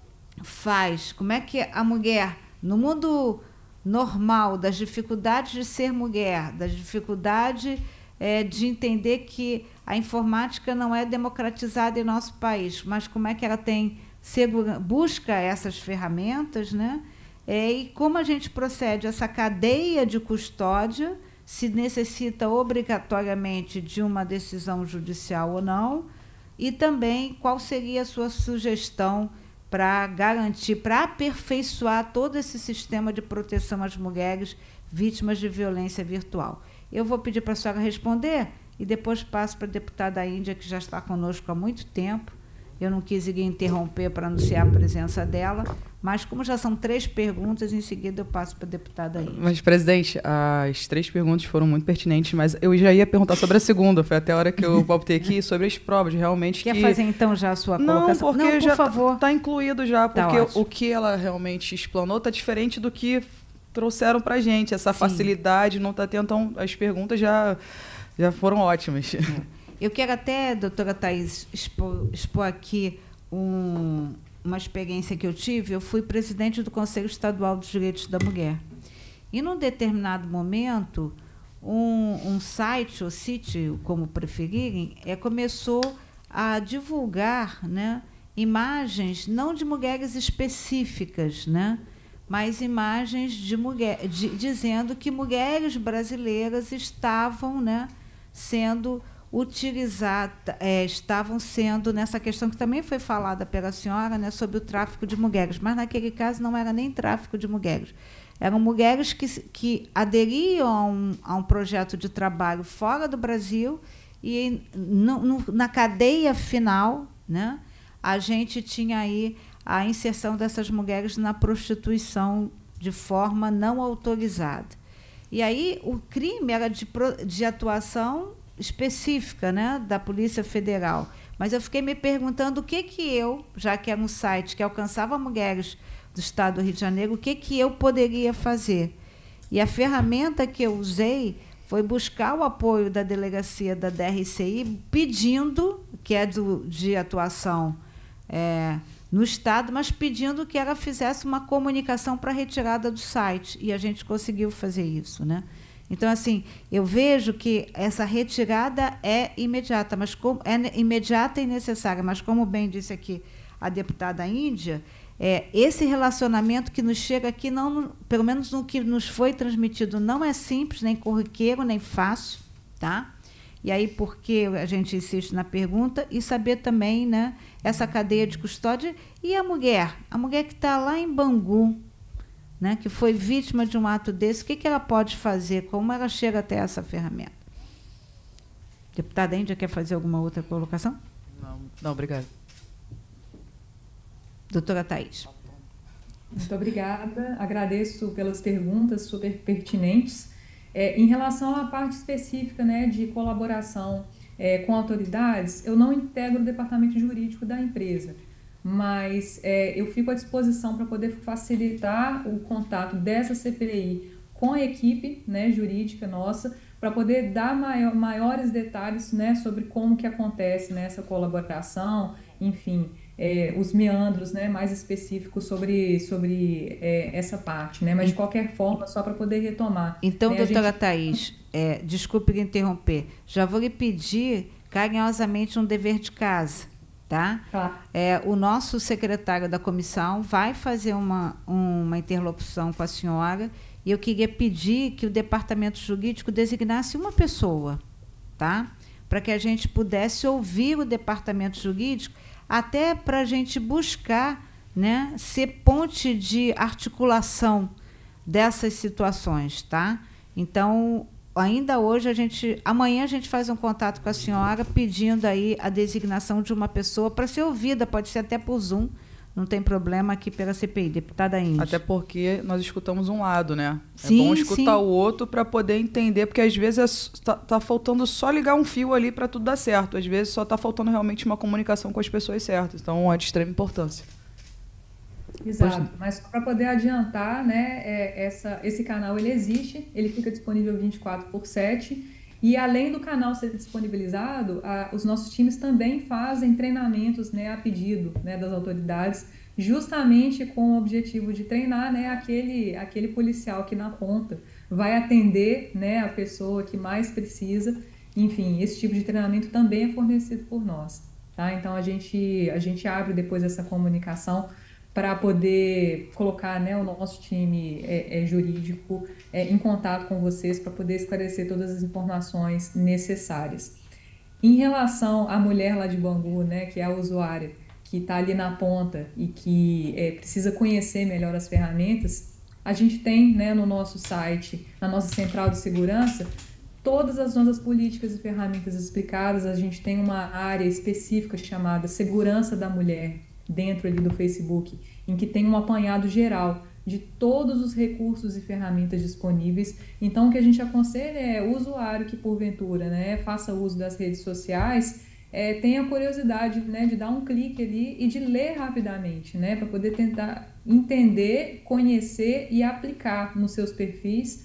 faz, como é que a mulher, no mundo normal, das dificuldades de ser mulher, das dificuldades é, de entender que a informática não é democratizada em nosso país, mas como é que ela tem segura, busca essas ferramentas, né? É, e como a gente procede essa cadeia de custódia, se necessita obrigatoriamente de uma decisão judicial ou não, e também qual seria a sua sugestão para garantir, para aperfeiçoar todo esse sistema de proteção às mulheres vítimas de violência virtual. Eu vou pedir para a senhora responder e depois passo para a deputada Índia, que já está conosco há muito tempo. Eu não quis interromper para anunciar a presença dela, mas como já são três perguntas, em seguida eu passo para a deputada Índia. Mas, presidente, as três perguntas foram muito pertinentes, mas eu já ia perguntar sobre a segunda, foi até a hora que eu palpitei aqui, sobre as provas, realmente. Quer que... fazer, então, já a sua não, colocação? porque Não, por já favor. Está incluído já, porque tá o que ela realmente explanou está diferente do que trouxeram para a gente, essa Sim. facilidade, não está tendo, então, as perguntas já, já foram ótimas. É. Eu quero até, doutora Thaís, expor, expor aqui um, uma experiência que eu tive. Eu fui presidente do Conselho Estadual dos Direitos da Mulher. E, num determinado momento, um, um site, ou sítio, como preferirem, é, começou a divulgar, né, imagens, não de mulheres específicas, né, mas imagens de mulher, de, dizendo que mulheres brasileiras estavam, né, sendo utilizadas, é, estavam sendo, nessa questão que também foi falada pela senhora, né, sobre o tráfico de mulheres, mas naquele caso não era nem tráfico de mulheres, eram mulheres que, que aderiam a um, a um projeto de trabalho fora do Brasil e no, no, na cadeia final, né, a gente tinha aí a inserção dessas mulheres na prostituição de forma não autorizada. E aí o crime era de, de atuação específica, né, da Polícia Federal. Mas eu fiquei me perguntando o que que eu, já que era um site que alcançava mulheres do estado do Rio de Janeiro, o que que eu poderia fazer. E a ferramenta que eu usei foi buscar o apoio da delegacia da D R C I, pedindo, que é do, de atuação é, no estado, mas pedindo que ela fizesse uma comunicação para a retirada do site. E a gente conseguiu fazer isso, né? Então, assim, eu vejo que essa retirada é imediata, mas como, é imediata e necessária, mas como bem disse aqui a deputada Índia, é, esse relacionamento que nos chega aqui, não, pelo menos no que nos foi transmitido, não é simples, nem corriqueiro, nem fácil, tá? E aí, por que a gente insiste na pergunta? E saber também, né, essa cadeia de custódia. E a mulher? A mulher que está lá em Bangu, né, que foi vítima de um ato desse, o que, que ela pode fazer? Como ela chega até essa ferramenta? Deputada Índia, quer fazer alguma outra colocação? Não, não, obrigada. Doutora Thaís. Muito obrigada. Agradeço pelas perguntas super pertinentes. É, em relação à parte específica, né, de colaboração é, com autoridades, eu não integro o departamento jurídico da empresa, mas é, eu fico à disposição para poder facilitar o contato dessa C P I com a equipe, né, jurídica nossa, para poder dar maior, maiores detalhes, né, sobre como que acontece nessa colaboração, enfim, é, os meandros, né, mais específicos sobre, sobre é, essa parte, né, mas de qualquer forma, só para poder retomar. Então, né, doutora gente... Thaís, é, desculpe interromper, já vou lhe pedir carinhosamente um dever de casa, tá? Claro. É, o nosso secretário da comissão vai fazer uma, uma interlocução com a senhora e eu queria pedir que o departamento jurídico designasse uma pessoa, tá? Para que a gente pudesse ouvir o departamento jurídico, até para a gente buscar, né, ser ponte de articulação dessas situações, tá? Então, ainda hoje, a gente, amanhã a gente faz um contato com a senhora pedindo aí a designação de uma pessoa para ser ouvida, pode ser até por Zoom, não tem problema aqui pela C P I, deputada Índia. Até porque nós escutamos um lado, né? Sim, é bom escutar sim. o outro para poder entender, porque às vezes está tá faltando só ligar um fio ali para tudo dar certo. Às vezes só está faltando realmente uma comunicação com as pessoas certas. Então, é de extrema importância. Exato, Pois... mas para poder adiantar, né, é, essa, esse canal ele existe, ele fica disponível vinte e quatro por sete, e além do canal ser disponibilizado, a, os nossos times também fazem treinamentos, né, a pedido, né, das autoridades, justamente com o objetivo de treinar, né, aquele, aquele policial que na ponta vai atender, né, a pessoa que mais precisa. Enfim, esse tipo de treinamento também é fornecido por nós, tá? Então a gente, a gente abre depois essa comunicação para poder colocar, né, o nosso time é, é, jurídico é, em contato com vocês para poder esclarecer todas as informações necessárias. Em relação à mulher lá de Bangu, né, que é a usuária, que está ali na ponta e que é, precisa conhecer melhor as ferramentas, a gente tem, né, no nosso site, na nossa central de segurança, todas as nossas políticas e ferramentas explicadas. A gente tem uma área específica chamada Segurança da Mulher, dentro ali do Facebook, em que tem um apanhado geral de todos os recursos e ferramentas disponíveis. Então, o que a gente aconselha é o usuário que, porventura, né, faça uso das redes sociais, é, tenha curiosidade, né, de dar um clique ali e de ler rapidamente, né, para poder tentar entender, conhecer e aplicar nos seus perfis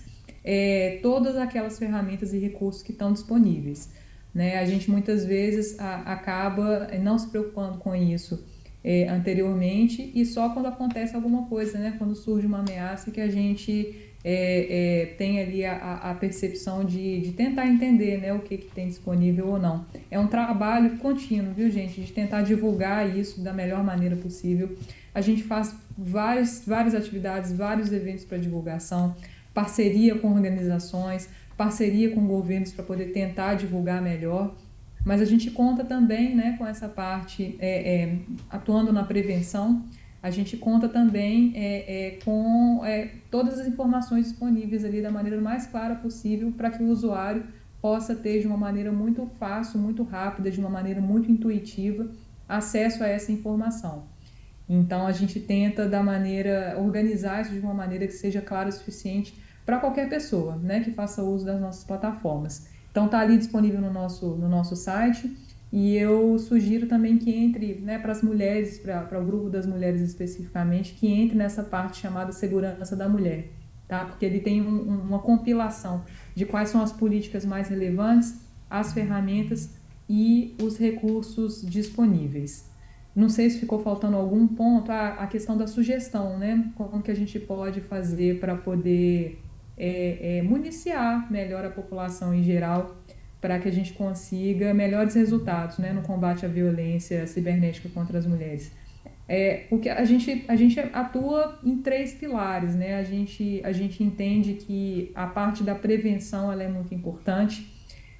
é, todas aquelas ferramentas e recursos que estão disponíveis. Né? A gente muitas vezes a, acaba não se preocupando com isso É, anteriormente, e só quando acontece alguma coisa, né, quando surge uma ameaça, que a gente é, é, tem ali a, a percepção de, de tentar entender, né, o que, que tem disponível ou não. É um trabalho contínuo, viu, gente, de tentar divulgar isso da melhor maneira possível. A gente faz várias, várias atividades, vários eventos para divulgação, parceria com organizações, parceria com governos para poder tentar divulgar melhor. Mas a gente conta também, né, com essa parte, é, é, atuando na prevenção, a gente conta também é, é, com é, todas as informações disponíveis ali da maneira mais clara possível para que o usuário possa ter de uma maneira muito fácil, muito rápida, de uma maneira muito intuitiva, acesso a essa informação. Então, a gente tenta da maneira, organizar isso de uma maneira que seja clara o suficiente para qualquer pessoa, né, que faça uso das nossas plataformas. Então, está ali disponível no nosso, no nosso site, e eu sugiro também que entre, né, para as mulheres, para o grupo das mulheres especificamente, que entre nessa parte chamada Segurança da Mulher, tá? Porque ele tem um, uma compilação de quais são as políticas mais relevantes, as ferramentas e os recursos disponíveis. Não sei se ficou faltando algum ponto, a, a questão da sugestão, né? Como que a gente pode fazer para poder... É, é, municiar melhor a população em geral, para que a gente consiga melhores resultados, né, no combate à violência cibernética contra as mulheres. É, porque a gente, a gente atua em três pilares, né? A gente, a gente entende que a parte da prevenção ela é muito importante,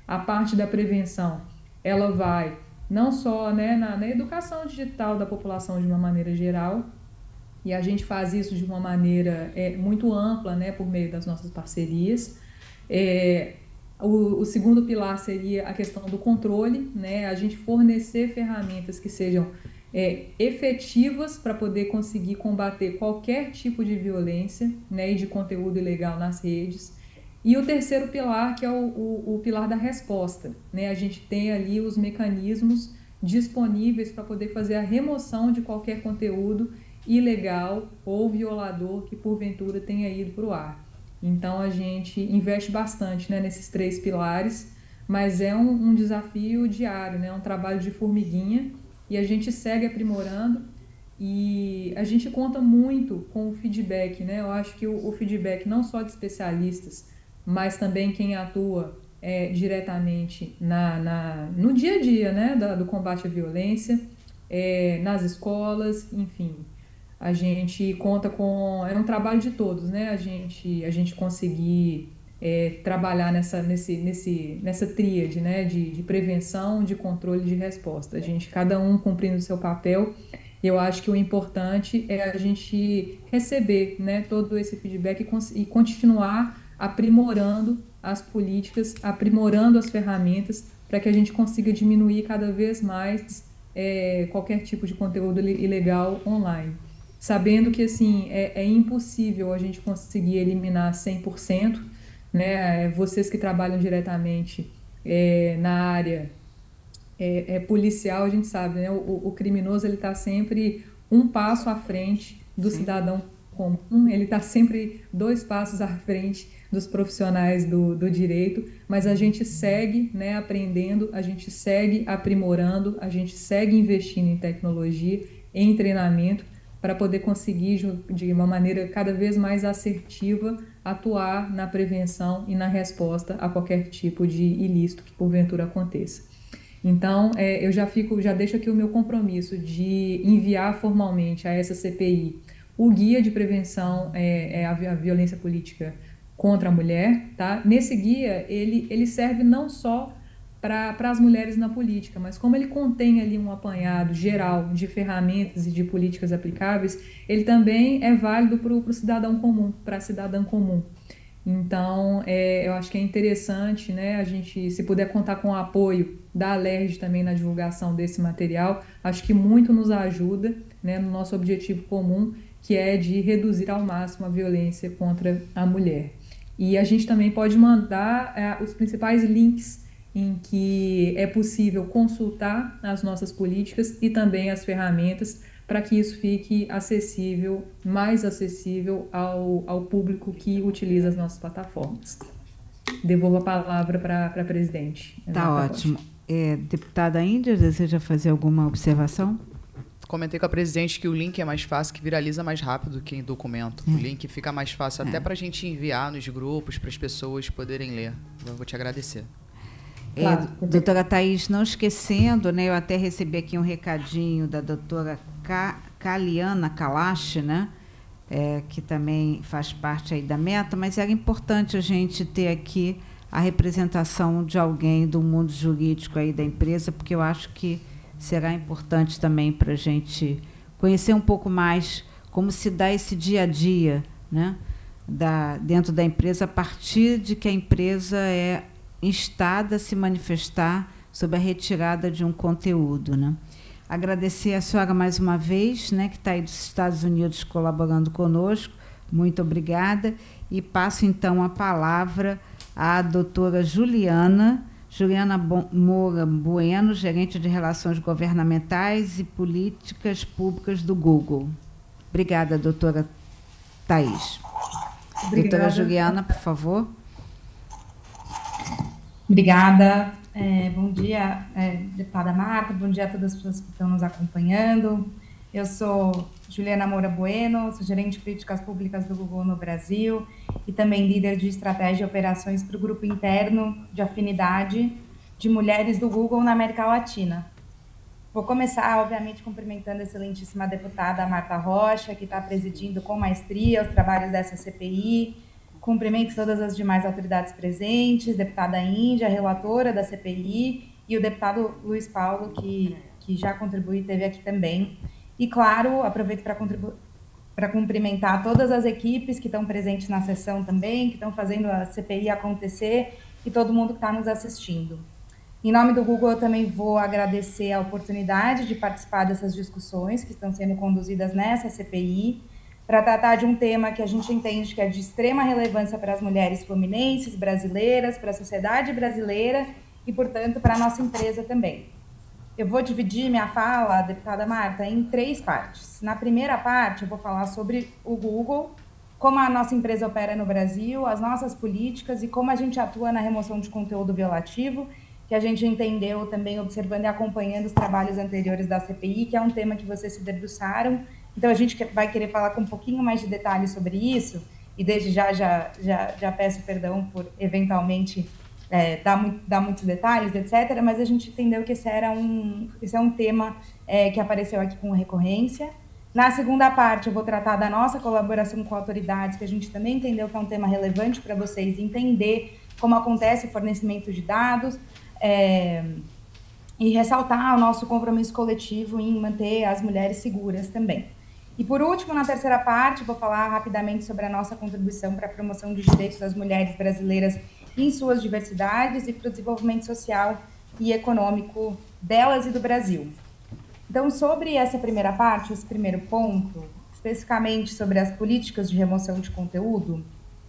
A parte da prevenção, ela vai não só, né, na, na educação digital da população de uma maneira geral, e a gente faz isso de uma maneira é, muito ampla, né, por meio das nossas parcerias. É, o, o segundo pilar seria a questão do controle, né, a gente fornecer ferramentas que sejam é, efetivas para poder conseguir combater qualquer tipo de violência, né, e de conteúdo ilegal nas redes. E o terceiro pilar, que é o, o, o pilar da resposta, né? A gente tem ali os mecanismos disponíveis para poder fazer a remoção de qualquer conteúdo ilegal ou violador que porventura tenha ido para o ar. Então a gente investe bastante, né, nesses três pilares, mas é um, um desafio diário, né? Um trabalho de formiguinha, e a gente segue aprimorando e a gente conta muito com o feedback, né? Eu acho que o, o feedback não só de especialistas, mas também quem atua é, diretamente na, na, no dia a dia, né, da, do combate à violência, é, nas escolas, enfim. A gente conta com... É um trabalho de todos, né? A gente, a gente conseguir é, trabalhar nessa, nesse, nesse, nessa tríade, né, de, de prevenção, de controle e de resposta. A gente, cada um cumprindo o seu papel. Eu acho que o importante é a gente receber, né, todo esse feedback e, e continuar aprimorando as políticas, aprimorando as ferramentas para que a gente consiga diminuir cada vez mais é, qualquer tipo de conteúdo ilegal online. Sabendo que, assim, é, é impossível a gente conseguir eliminar cem por cento, né? Vocês que trabalham diretamente é, na área é, é, policial, a gente sabe, né? O, o criminoso, ele está sempre um passo à frente do Sim. cidadão comum, ele está sempre dois passos à frente dos profissionais do, do direito, mas a gente segue, né, aprendendo, a gente segue aprimorando, a gente segue investindo em tecnologia, em treinamento, para poder conseguir, de uma maneira cada vez mais assertiva, atuar na prevenção e na resposta a qualquer tipo de ilícito que porventura aconteça. Então, é, eu já fico, já deixo aqui o meu compromisso de enviar formalmente a essa C P I o guia de prevenção é, é a, a violência política contra a mulher, tá? Nesse guia, ele, ele serve não só para as mulheres na política, mas como ele contém ali um apanhado geral de ferramentas e de políticas aplicáveis, ele também é válido para o cidadão comum, para a cidadã comum. Então, é, eu acho que é interessante, né, a gente, se puder contar com o apoio da Alerj também na divulgação desse material, acho que muito nos ajuda, né, no nosso objetivo comum, que é de reduzir ao máximo a violência contra a mulher. E a gente também pode mandar é, os principais links em que é possível consultar as nossas políticas e também as ferramentas para que isso fique acessível, mais acessível ao, ao público que utiliza as nossas plataformas. Devolvo a palavra para a presidente. Está ótimo. É, deputada Índia, deseja fazer alguma observação? Comentei com a presidente que o link é mais fácil, que viraliza mais rápido que em documento. É. O link fica mais fácil é. até para a gente enviar nos grupos, para as pessoas poderem ler. Eu vou te agradecer. É, claro. Doutora Thaís, não esquecendo, né, eu até recebi aqui um recadinho da doutora Kaliana Kalash, né, é, que também faz parte aí da meta, mas era importante a gente ter aqui a representação de alguém do mundo jurídico aí da empresa, porque eu acho que será importante também para a gente conhecer um pouco mais como se dá esse dia a dia, né, da, dentro da empresa, a partir de que a empresa é instada a se manifestar sobre a retirada de um conteúdo, né? Agradecer a senhora mais uma vez, né, que está aí dos Estados Unidos colaborando conosco. Muito obrigada. E passo, então, a palavra à doutora Juliana, Juliana Moura Bueno, gerente de Relações Governamentais e Políticas Públicas do Google. Obrigada, doutora Thaís. Obrigada. Doutora Juliana, por favor. Obrigada. É, bom dia, é, deputada Marta, bom dia a todas as pessoas que estão nos acompanhando. Eu sou Juliana Moura Bueno, sou gerente de políticas públicas do Google no Brasil e também líder de estratégia e operações para o grupo interno de afinidade de mulheres do Google na América Latina. Vou começar, obviamente, cumprimentando a excelentíssima deputada Marta Rocha, que está presidindo com maestria os trabalhos dessa C P I, cumprimento todas as demais autoridades presentes, deputada Índia, relatora da C P I, e o deputado Luiz Paulo, que, que já contribuiu e esteve aqui também. E, claro, aproveito para contribuir para cumprimentar todas as equipes que estão presentes na sessão também, que estão fazendo a C P I acontecer, e todo mundo que está nos assistindo. Em nome do Google, eu também vou agradecer a oportunidade de participar dessas discussões que estão sendo conduzidas nessa C P I, para tratar de um tema que a gente entende que é de extrema relevância para as mulheres fluminenses, brasileiras, para a sociedade brasileira e, portanto, para a nossa empresa também. Eu vou dividir minha fala, deputada Marta, em três partes. Na primeira parte, eu vou falar sobre o Google, como a nossa empresa opera no Brasil, as nossas políticas e como a gente atua na remoção de conteúdo violativo, que a gente entendeu também observando e acompanhando os trabalhos anteriores da C P I, que é um tema que vocês se debruçaram. Então, a gente vai querer falar com um pouquinho mais de detalhes sobre isso, e desde já, já, já, já peço perdão por, eventualmente, É, dar, dar muitos detalhes, etcétera, mas a gente entendeu que esse, era um, esse é um tema é, que apareceu aqui com recorrência. Na segunda parte, eu vou tratar da nossa colaboração com autoridades, que a gente também entendeu que é um tema relevante para vocês entender como acontece o fornecimento de dados, é, e ressaltar o nosso compromisso coletivo em manter as mulheres seguras também. E, por último, na terceira parte, vou falar rapidamente sobre a nossa contribuição para a promoção dos direitos das mulheres brasileiras em suas diversidades e para o desenvolvimento social e econômico delas e do Brasil. Então, sobre essa primeira parte, esse primeiro ponto, especificamente sobre as políticas de remoção de conteúdo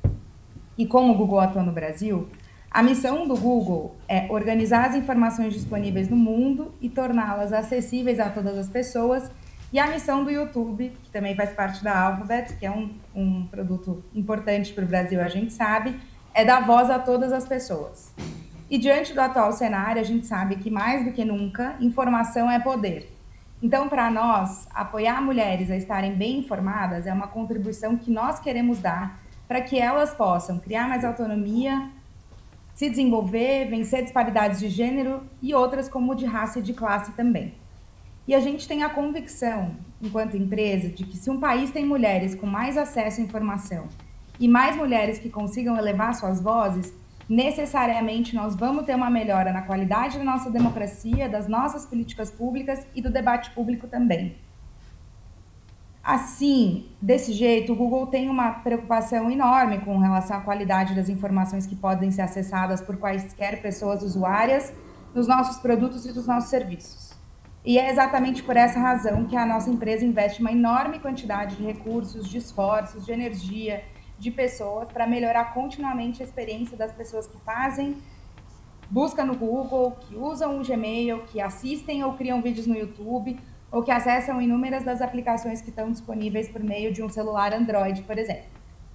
e como o Google atua no Brasil, a missão do Google é organizar as informações disponíveis no mundo e torná-las acessíveis a todas as pessoas, e a missão do YouTube, que também faz parte da Alphabet, que é um, um produto importante para o Brasil, a gente sabe, é dar voz a todas as pessoas. E diante do atual cenário, a gente sabe que mais do que nunca, informação é poder. Então, para nós, apoiar mulheres a estarem bem informadas é uma contribuição que nós queremos dar para que elas possam criar mais autonomia, se desenvolver, vencer disparidades de gênero e outras como de raça e de classe também. E a gente tem a convicção, enquanto empresa, de que se um país tem mulheres com mais acesso à informação e mais mulheres que consigam elevar suas vozes, necessariamente nós vamos ter uma melhora na qualidade da nossa democracia, das nossas políticas públicas e do debate público também. Assim, desse jeito, o Google tem uma preocupação enorme com relação à qualidade das informações que podem ser acessadas por quaisquer pessoas usuárias nos nossos produtos e dos nossos serviços. E é exatamente por essa razão que a nossa empresa investe uma enorme quantidade de recursos, de esforços, de energia, de pessoas para melhorar continuamente a experiência das pessoas que fazem busca no Google, que usam o Gmail, que assistem ou criam vídeos no YouTube, ou que acessam inúmeras das aplicações que estão disponíveis por meio de um celular Android, por exemplo.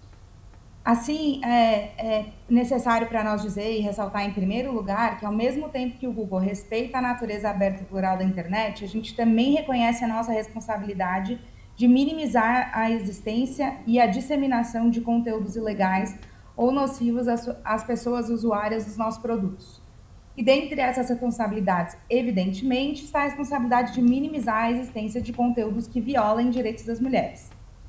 Assim, é, é necessário para nós dizer e ressaltar em primeiro lugar que, ao mesmo tempo que o Google respeita a natureza aberta e plural da internet, a gente também reconhece a nossa responsabilidade de minimizar a existência e a disseminação de conteúdos ilegais ou nocivos às, às pessoas usuárias dos nossos produtos. E dentre essas responsabilidades, evidentemente, está a responsabilidade de minimizar a existência de conteúdos que violem direitos das mulheres.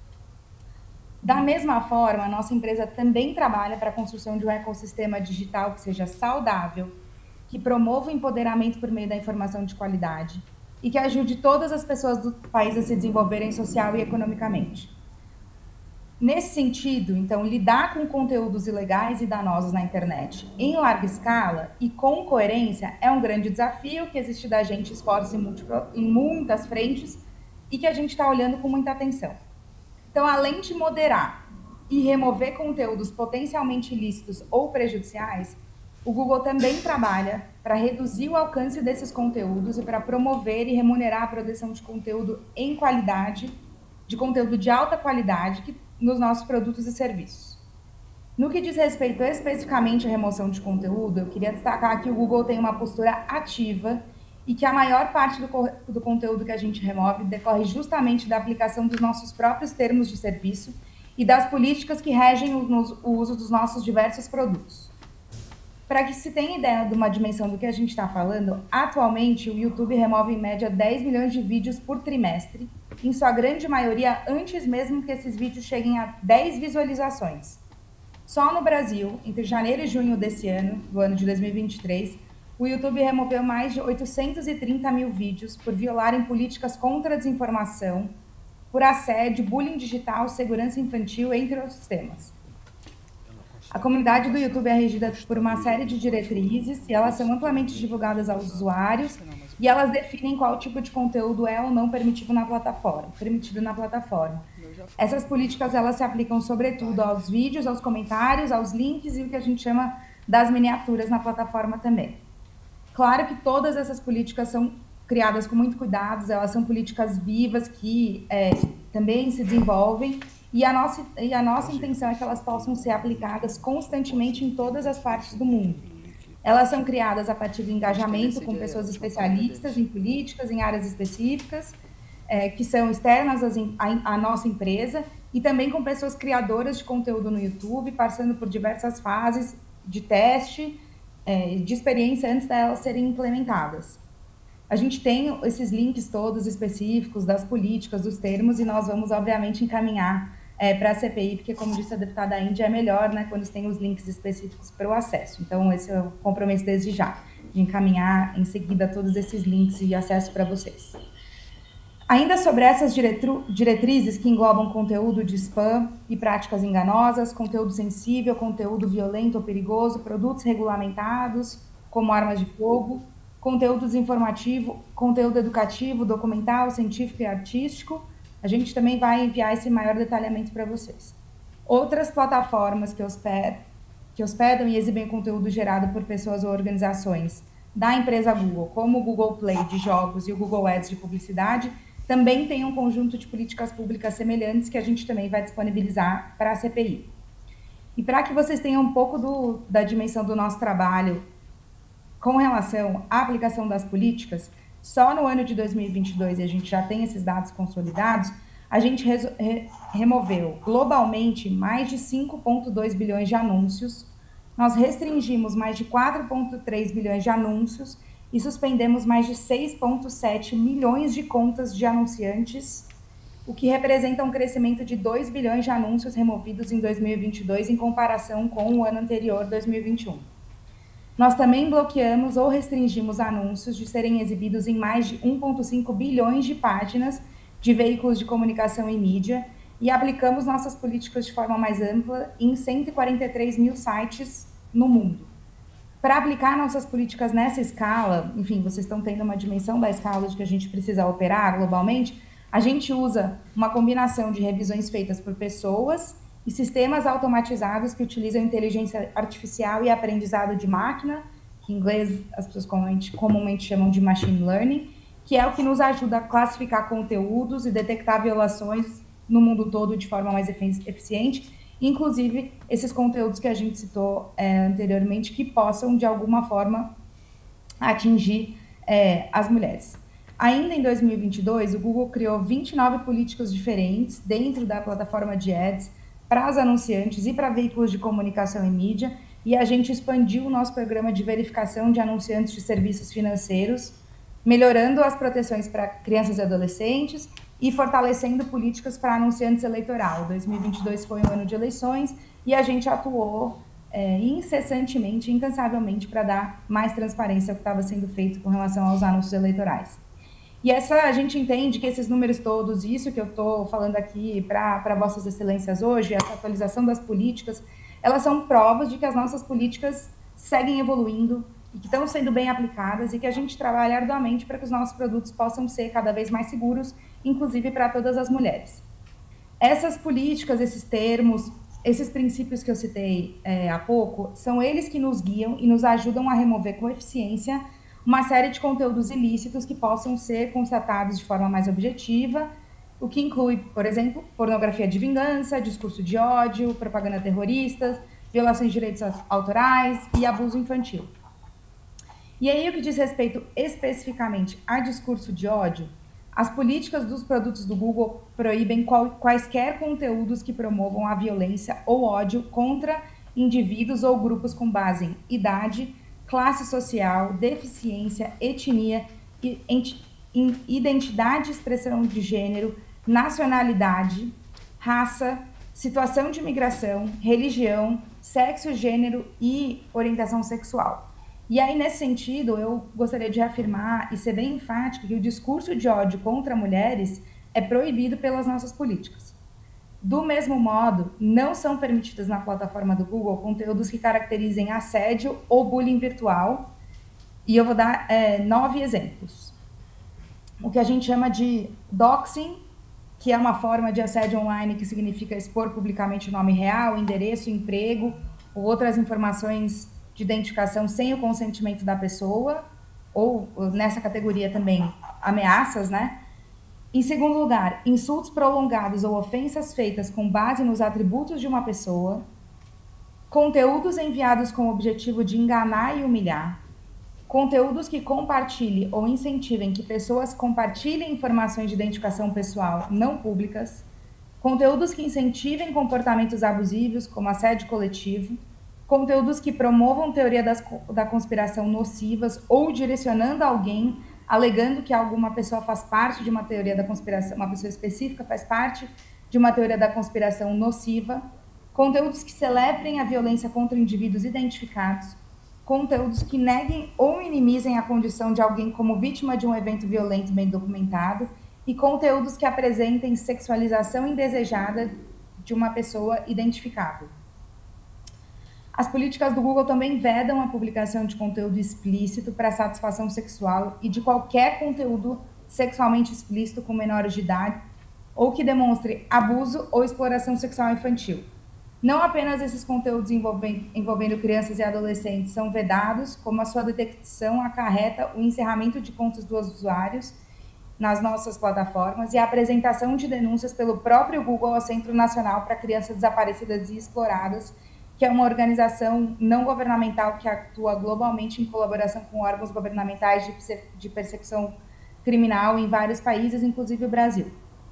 Da mesma forma, a nossa empresa também trabalha para a construção de um ecossistema digital que seja saudável, que promova o empoderamento por meio da informação de qualidade e que ajude todas as pessoas do país a se desenvolverem social e economicamente. Nesse sentido, então, lidar com conteúdos ilegais e danosos na internet em larga escala e com coerência é um grande desafio que exige da gente esforço em, em muitas frentes e que a gente está olhando com muita atenção. Então, além de moderar e remover conteúdos potencialmente ilícitos ou prejudiciais, o Google também trabalha para reduzir o alcance desses conteúdos e para promover e remunerar a produção de conteúdo em qualidade, de conteúdo de alta qualidade que, nos nossos produtos e serviços. No que diz respeito especificamente à remoção de conteúdo, eu queria destacar que o Google tem uma postura ativa e que a maior parte do, do conteúdo que a gente remove decorre justamente da aplicação dos nossos próprios termos de serviço e das políticas que regem o, o uso dos nossos diversos produtos. Para que se tenha ideia de uma dimensão do que a gente está falando, atualmente o YouTube remove em média dez milhões de vídeos por trimestre, em sua grande maioria antes mesmo que esses vídeos cheguem a dez visualizações. Só no Brasil, entre janeiro e junho desse ano, do ano de dois mil e vinte e três, o YouTube removeu mais de oitocentos e trinta mil vídeos por violarem políticas contra a desinformação, por assédio, bullying digital, segurança infantil, entre outros temas. A comunidade do YouTube é regida por uma série de diretrizes e elas são amplamente divulgadas aos usuários e elas definem qual tipo de conteúdo é ou não permitido na plataforma. Permitido na plataforma. Essas políticas elas se aplicam sobretudo aos vídeos, aos comentários, aos links e o que a gente chama das miniaturas na plataforma também. Claro que todas essas políticas são criadas com muito cuidado, elas são políticas vivas que é, também se desenvolvem e a, nossa, e a nossa intenção é que elas possam ser aplicadas constantemente em todas as partes do mundo. Elas são criadas a partir do engajamento com pessoas especialistas em políticas, em áreas específicas, é, que são externas à nossa empresa, e também com pessoas criadoras de conteúdo no YouTube, passando por diversas fases de teste, é, de experiência antes delas serem implementadas. A gente tem esses links todos específicos das políticas, dos termos, e nós vamos, obviamente, encaminhar é, para a C P I, porque, como disse a deputada Índia, é melhor, né, quando tem os links específicos para o acesso. Então, esse é o compromisso desde já, de encaminhar em seguida todos esses links e acesso para vocês. Ainda sobre essas diretrizes que englobam conteúdo de spam e práticas enganosas, conteúdo sensível, conteúdo violento ou perigoso, produtos regulamentados, como armas de fogo, conteúdo desinformativo, conteúdo educativo, documental, científico e artístico, a gente também vai enviar esse maior detalhamento para vocês. Outras plataformas que hospedam, que hospedam e exibem conteúdo gerado por pessoas ou organizações da empresa Google, como o Google Play de jogos e o Google Ads de publicidade, também têm um conjunto de políticas públicas semelhantes que a gente também vai disponibilizar para a C P I. E para que vocês tenham um pouco do, da dimensão do nosso trabalho com relação à aplicação das políticas, só no ano de dois mil e vinte e dois, e a gente já tem esses dados consolidados, a gente re removeu globalmente mais de cinco vírgula dois bilhões de anúncios, nós restringimos mais de quatro vírgula três bilhões de anúncios e suspendemos mais de seis vírgula sete milhões de contas de anunciantes, o que representa um crescimento de dois bilhões de anúncios removidos em dois mil e vinte e dois em comparação com o ano anterior, dois mil e vinte e um. Nós também bloqueamos ou restringimos anúncios de serem exibidos em mais de um vírgula cinco bilhões de páginas de veículos de comunicação e mídia e aplicamos nossas políticas de forma mais ampla em cento e quarenta e três mil sites no mundo. Para aplicar nossas políticas nessa escala, enfim, vocês estão tendo uma dimensão da escala de que a gente precisa operar globalmente, a gente usa uma combinação de revisões feitas por pessoas e sistemas automatizados que utilizam inteligência artificial e aprendizado de máquina, que em inglês as pessoas comumente, comumente chamam de machine learning, que é o que nos ajuda a classificar conteúdos e detectar violações no mundo todo de forma mais eficiente, inclusive esses conteúdos que a gente citou é, anteriormente, que possam, de alguma forma, atingir é, as mulheres. Ainda em dois mil e vinte e dois, o Google criou vinte e nove políticas diferentes dentro da plataforma de ads para os anunciantes e para veículos de comunicação e mídia, e a gente expandiu o nosso programa de verificação de anunciantes de serviços financeiros, melhorando as proteções para crianças e adolescentes e fortalecendo políticas para anunciantes eleitoral. dois mil e vinte e dois foi um ano de eleições e a gente atuou é, incessantemente, incansavelmente, para dar mais transparência ao que estava sendo feito com relação aos anúncios eleitorais. E essa, a gente entende que esses números todos, isso que eu estou falando aqui para vossas excelências hoje, essa atualização das políticas, elas são provas de que as nossas políticas seguem evoluindo e que estão sendo bem aplicadas e que a gente trabalha arduamente para que os nossos produtos possam ser cada vez mais seguros, inclusive para todas as mulheres. Essas políticas, esses termos, esses princípios que eu citei é, há pouco, são eles que nos guiam e nos ajudam a remover com eficiência uma série de conteúdos ilícitos que possam ser constatados de forma mais objetiva, o que inclui, por exemplo, pornografia de vingança, discurso de ódio, propaganda terrorista, violações de direitos autorais e abuso infantil. E aí, o que diz respeito especificamente a discurso de ódio, as políticas dos produtos do Google proíbem qual, quaisquer conteúdos que promovam a violência ou ódio contra indivíduos ou grupos com base em idade, classe social, deficiência, etnia, identidade e expressão de gênero, nacionalidade, raça, situação de imigração, religião, sexo, gênero e orientação sexual. E aí, nesse sentido, eu gostaria de afirmar e ser bem enfática que o discurso de ódio contra mulheres é proibido pelas nossas políticas. Do mesmo modo, não são permitidos na plataforma do Google conteúdos que caracterizem assédio ou bullying virtual, e eu vou dar é, nove exemplos. O que a gente chama de doxing, que é uma forma de assédio online que significa expor publicamente o nome real, endereço, emprego ou outras informações de identificação sem o consentimento da pessoa, ou nessa categoria também ameaças, né? Em segundo lugar, insultos prolongados ou ofensas feitas com base nos atributos de uma pessoa, conteúdos enviados com o objetivo de enganar e humilhar, conteúdos que compartilhem ou incentivem que pessoas compartilhem informações de identificação pessoal não públicas, conteúdos que incentivem comportamentos abusivos, como assédio coletivo, conteúdos que promovam teoria das, da conspiração nocivas ou direcionando alguém, alegando que alguma pessoa faz parte de uma teoria da conspiração, uma pessoa específica faz parte de uma teoria da conspiração nociva, conteúdos que celebrem a violência contra indivíduos identificados, conteúdos que neguem ou minimizem a condição de alguém como vítima de um evento violento bem documentado e conteúdos que apresentem sexualização indesejada de uma pessoa identificável. As políticas do Google também vedam a publicação de conteúdo explícito para satisfação sexual e de qualquer conteúdo sexualmente explícito com menores de idade ou que demonstre abuso ou exploração sexual infantil. Não apenas esses conteúdos envolvendo, envolvendo crianças e adolescentes são vedados, como a sua detecção acarreta o encerramento de contas dos usuários nas nossas plataformas e a apresentação de denúncias pelo próprio Google ao Centro Nacional para Crianças Desaparecidas e Exploradas, que é uma organização não governamental que atua globalmente em colaboração com órgãos governamentais de, de persecução criminal em vários países, inclusive o Brasil.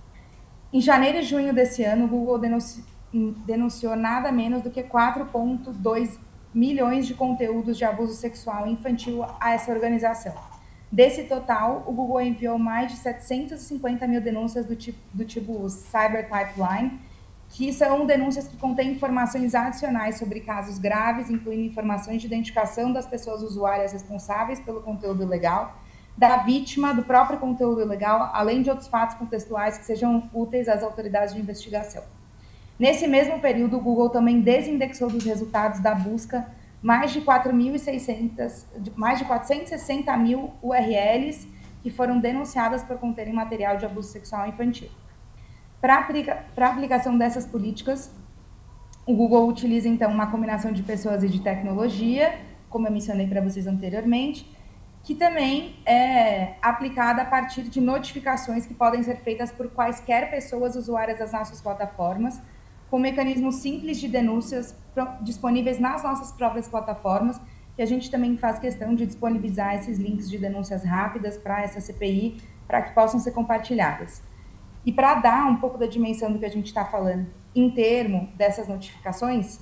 Em janeiro e junho desse ano, o Google denunciou denunciou nada menos do que quatro vírgula dois milhões de conteúdos de abuso sexual infantil a essa organização. Desse total, o Google enviou mais de setecentas e cinquenta mil denúncias do tipo, do tipo Cyber Pipeline, que são denúncias que contêm informações adicionais sobre casos graves, incluindo informações de identificação das pessoas usuárias responsáveis pelo conteúdo ilegal, da vítima do próprio conteúdo ilegal, além de outros fatos contextuais que sejam úteis às autoridades de investigação. Nesse mesmo período, o Google também desindexou dos resultados da busca mais de quatro mil e seiscentos, mais de quatrocentos e sessenta mil U R Ls que foram denunciadas por conterem material de abuso sexual infantil. Para aplica, a aplicação dessas políticas, o Google utiliza, então, uma combinação de pessoas e de tecnologia, como eu mencionei para vocês anteriormente, que também é aplicada a partir de notificações que podem ser feitas por quaisquer pessoas usuárias das nossas plataformas, com mecanismos simples de denúncias disponíveis nas nossas próprias plataformas, que a gente também faz questão de disponibilizar esses links de denúncias rápidas para essa C P I, para que possam ser compartilhadas. E para dar um pouco da dimensão do que a gente está falando em termo dessas notificações,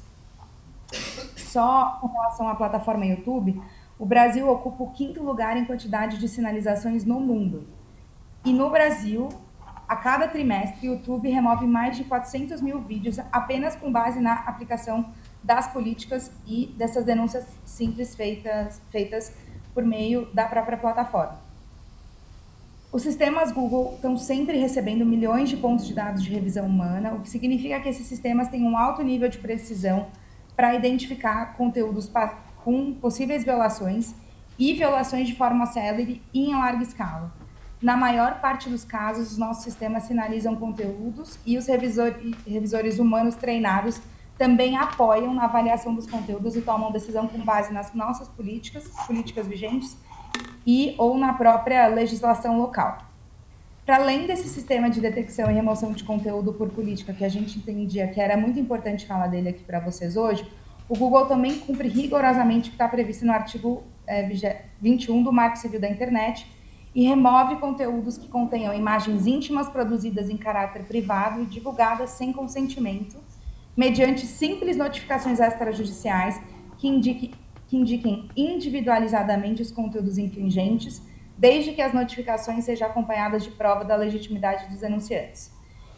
só com relação à plataforma YouTube, o Brasil ocupa o quinto lugar em quantidade de sinalizações no mundo. E no Brasil, a cada trimestre, o YouTube remove mais de quatrocentos mil vídeos apenas com base na aplicação das políticas e dessas denúncias simples feitas, feitas por meio da própria plataforma. Os sistemas Google estão sempre recebendo milhões de pontos de dados de revisão humana, o que significa que esses sistemas têm um alto nível de precisão para identificar conteúdos com possíveis violações e violações de forma célere e em larga escala. Na maior parte dos casos, os nossos sistemas sinalizam conteúdos e os revisor, revisores humanos treinados também apoiam na avaliação dos conteúdos e tomam decisão com base nas nossas políticas, políticas vigentes e ou na própria legislação local. Para além desse sistema de detecção e remoção de conteúdo por política, que a gente entendia que era muito importante falar dele aqui para vocês hoje, o Google também cumpre rigorosamente o que está previsto no artigo é, vinte e um do Marco Civil da Internet, e remove conteúdos que contenham imagens íntimas produzidas em caráter privado e divulgadas sem consentimento, mediante simples notificações extrajudiciais que, indique, que indiquem individualizadamente os conteúdos infringentes, desde que as notificações sejam acompanhadas de prova da legitimidade dos denunciantes.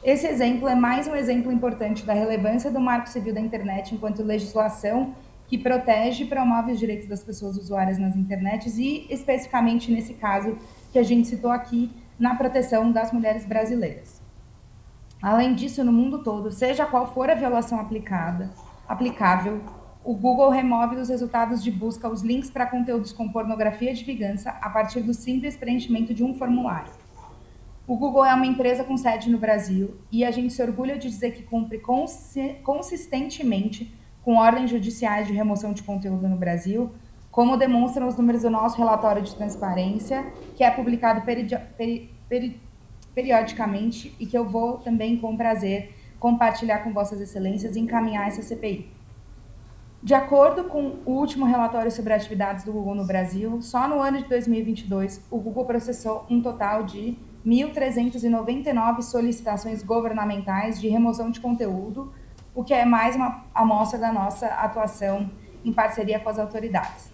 Esse exemplo é mais um exemplo importante da relevância do Marco Civil da Internet enquanto legislação que protege e promove os direitos das pessoas usuárias nas internets e, especificamente nesse caso que a gente citou aqui, na proteção das mulheres brasileiras. Além disso, no mundo todo, seja qual for a violação aplicada, aplicável, o Google remove dos resultados de busca os links para conteúdos com pornografia de vingança a partir do simples preenchimento de um formulário. O Google é uma empresa com sede no Brasil e a gente se orgulha de dizer que cumpre consi- consistentemente com ordens judiciais de remoção de conteúdo no Brasil, como demonstram os números do nosso relatório de transparência, que é publicado peri- peri- peri- periodicamente e que eu vou também, com prazer, compartilhar com Vossas Excelências e encaminhar essa C P I. De acordo com o último relatório sobre atividades do Google no Brasil, só no ano de dois mil e vinte e dois, o Google processou um total de mil trezentas e noventa e nove solicitações governamentais de remoção de conteúdo, o que é mais uma amostra da nossa atuação em parceria com as autoridades.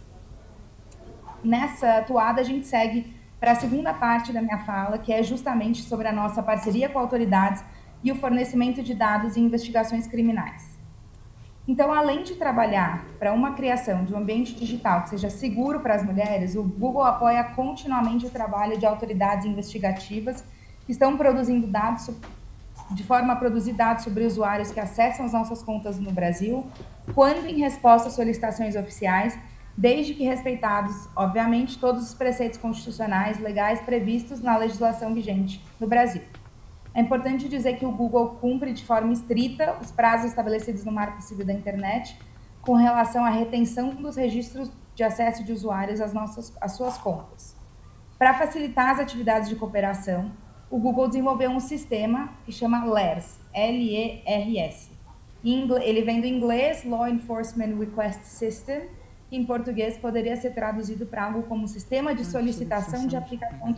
Nessa atuada, a gente segue para a segunda parte da minha fala, que é justamente sobre a nossa parceria com autoridades e o fornecimento de dados em investigações criminais. Então, além de trabalhar para uma criação de um ambiente digital que seja seguro para as mulheres, o Google apoia continuamente o trabalho de autoridades investigativas que estão produzindo dados, de forma a produzir dados sobre usuários que acessam as nossas contas no Brasil, quando em resposta a solicitações oficiais, desde que respeitados, obviamente, todos os preceitos constitucionais legais previstos na legislação vigente no Brasil. É importante dizer que o Google cumpre de forma estrita os prazos estabelecidos no Marco Civil da Internet com relação à retenção dos registros de acesso de usuários às, nossas, às suas contas. Para facilitar as atividades de cooperação, o Google desenvolveu um sistema que chama L E R S, L E R S. Ele vem do inglês Law Enforcement Request System, que em português poderia ser traduzido para algo como Sistema de Solicitação de Aplicação.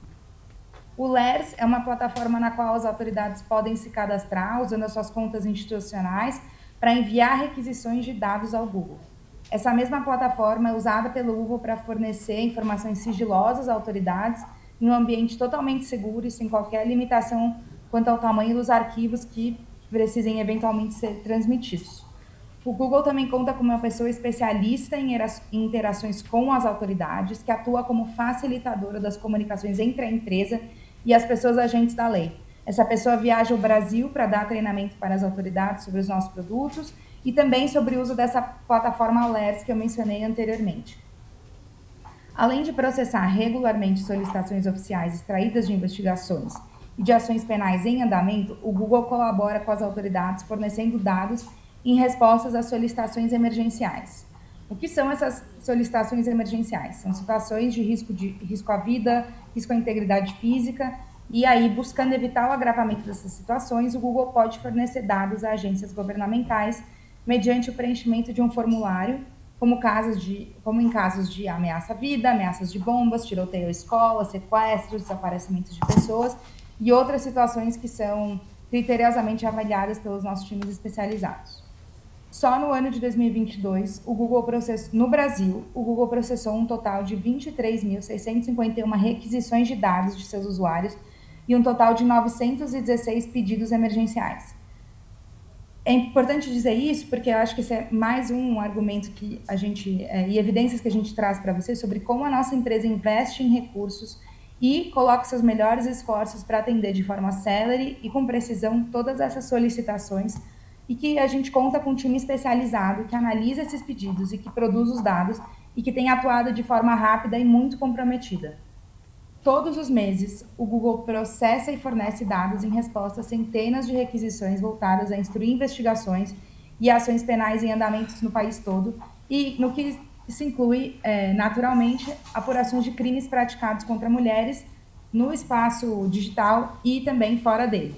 O L E R S é uma plataforma na qual as autoridades podem se cadastrar usando as suas contas institucionais para enviar requisições de dados ao Google. Essa mesma plataforma é usada pelo Google para fornecer informações sigilosas a autoridades em um ambiente totalmente seguro e sem qualquer limitação quanto ao tamanho dos arquivos que precisem eventualmente ser transmitidos. O Google também conta com uma pessoa especialista em interações com as autoridades, que atua como facilitadora das comunicações entre a empresa e as pessoas agentes da lei. Essa pessoa viaja ao Brasil para dar treinamento para as autoridades sobre os nossos produtos e também sobre o uso dessa plataforma L E R S que eu mencionei anteriormente. Além de processar regularmente solicitações oficiais extraídas de investigações e de ações penais em andamento, o Google colabora com as autoridades fornecendo dados em respostas às solicitações emergenciais. O que são essas solicitações emergenciais? São situações de risco, de risco à vida, risco à integridade física, e aí, buscando evitar o agravamento dessas situações, o Google pode fornecer dados a agências governamentais mediante o preenchimento de um formulário, como, casos de, como em casos de ameaça à vida, ameaças de bombas, tiroteio à escola, sequestros, desaparecimentos de pessoas e outras situações que são criteriosamente avaliadas pelos nossos times especializados. Só no ano de dois mil e vinte e dois, o Google processou, no Brasil, o Google processou um total de vinte e três mil seiscentas e cinquenta e uma requisições de dados de seus usuários e um total de novecentos e dezesseis pedidos emergenciais. É importante dizer isso porque eu acho que esse é mais um argumento que a gente, é, e evidências que a gente traz para vocês sobre como a nossa empresa investe em recursos e coloca seus melhores esforços para atender de forma célere e com precisão todas essas solicitações, e que a gente conta com um time especializado que analisa esses pedidos e que produz os dados e que tem atuado de forma rápida e muito comprometida. Todos os meses, o Google processa e fornece dados em resposta a centenas de requisições voltadas a instruir investigações e ações penais em andamentos no país todo, e no que isso inclui, é, naturalmente, apurações de crimes praticados contra mulheres no espaço digital e também fora dele.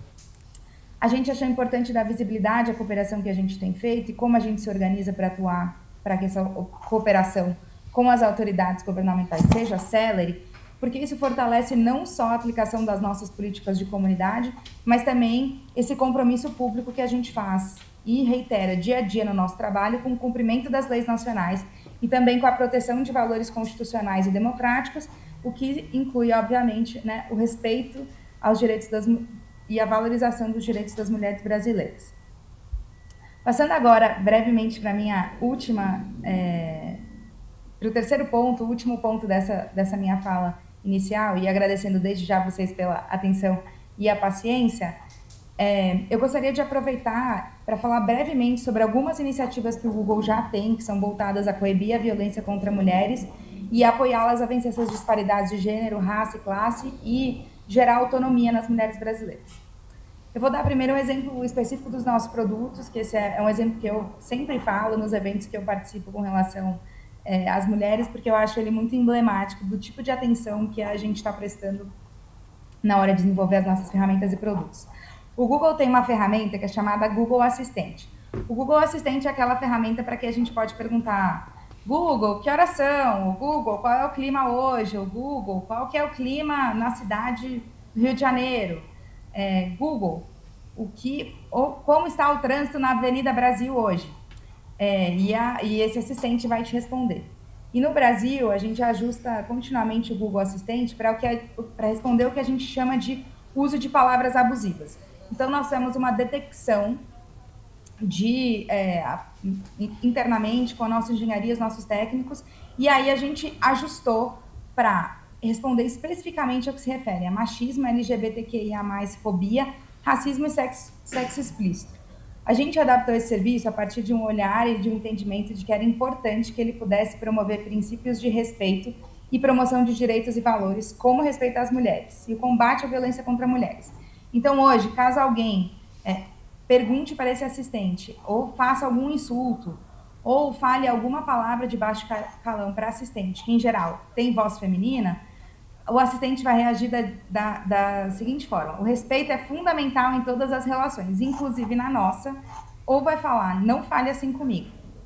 A gente achou importante dar visibilidade à cooperação que a gente tem feito e como a gente se organiza para atuar para que essa cooperação com as autoridades governamentais seja célere, porque isso fortalece não só a aplicação das nossas políticas de comunidade, mas também esse compromisso público que a gente faz e reitera dia a dia no nosso trabalho com o cumprimento das leis nacionais e também com a proteção de valores constitucionais e democráticos, o que inclui, obviamente, né, o respeito aos direitos das mulheres, e a valorização dos direitos das mulheres brasileiras. Passando agora brevemente para a minha última, é, para o terceiro ponto, o último ponto dessa, dessa minha fala inicial, e agradecendo desde já vocês pela atenção e a paciência, é, eu gostaria de aproveitar para falar brevemente sobre algumas iniciativas que o Google já tem, que são voltadas a coibir a violência contra mulheres e apoiá-las a vencer essas disparidades de gênero, raça e classe e gerar autonomia nas mulheres brasileiras. Eu vou dar primeiro um exemplo específico dos nossos produtos, que esse é um exemplo que eu sempre falo nos eventos que eu participo com relação é, às mulheres, porque eu acho ele muito emblemático do tipo de atenção que a gente está prestando na hora de desenvolver as nossas ferramentas e produtos. O Google tem uma ferramenta que é chamada Google Assistente. O Google Assistente é aquela ferramenta para que a gente pode perguntar: Google, que horas são? O Google, qual é o clima hoje? O Google, qual que é o clima na cidade do Rio de Janeiro? É, Google, o que, ou, como está o trânsito na Avenida Brasil hoje? É, e, a, e esse assistente vai te responder. E no Brasil, a gente ajusta continuamente o Google Assistente para responder o que a gente chama de uso de palavras abusivas. Então, nós temos uma detecção de, é, internamente, com a nossa engenharia, os nossos técnicos, e aí a gente ajustou para responder especificamente ao que se refere a machismo, L G B T Q I A mais, fobia, racismo e sexo, sexo explícito. A gente adaptou esse serviço a partir de um olhar e de um entendimento de que era importante que ele pudesse promover princípios de respeito e promoção de direitos e valores, como respeito às mulheres e o combate à violência contra mulheres. Então, hoje, caso alguém é, pergunte para esse assistente, ou faça algum insulto, ou fale alguma palavra de baixo calão para assistente, que, em geral, tem voz feminina, o assistente vai reagir da, da, da seguinte forma: o respeito é fundamental em todas as relações, inclusive na nossa, ou vai falar: não fale assim comigo.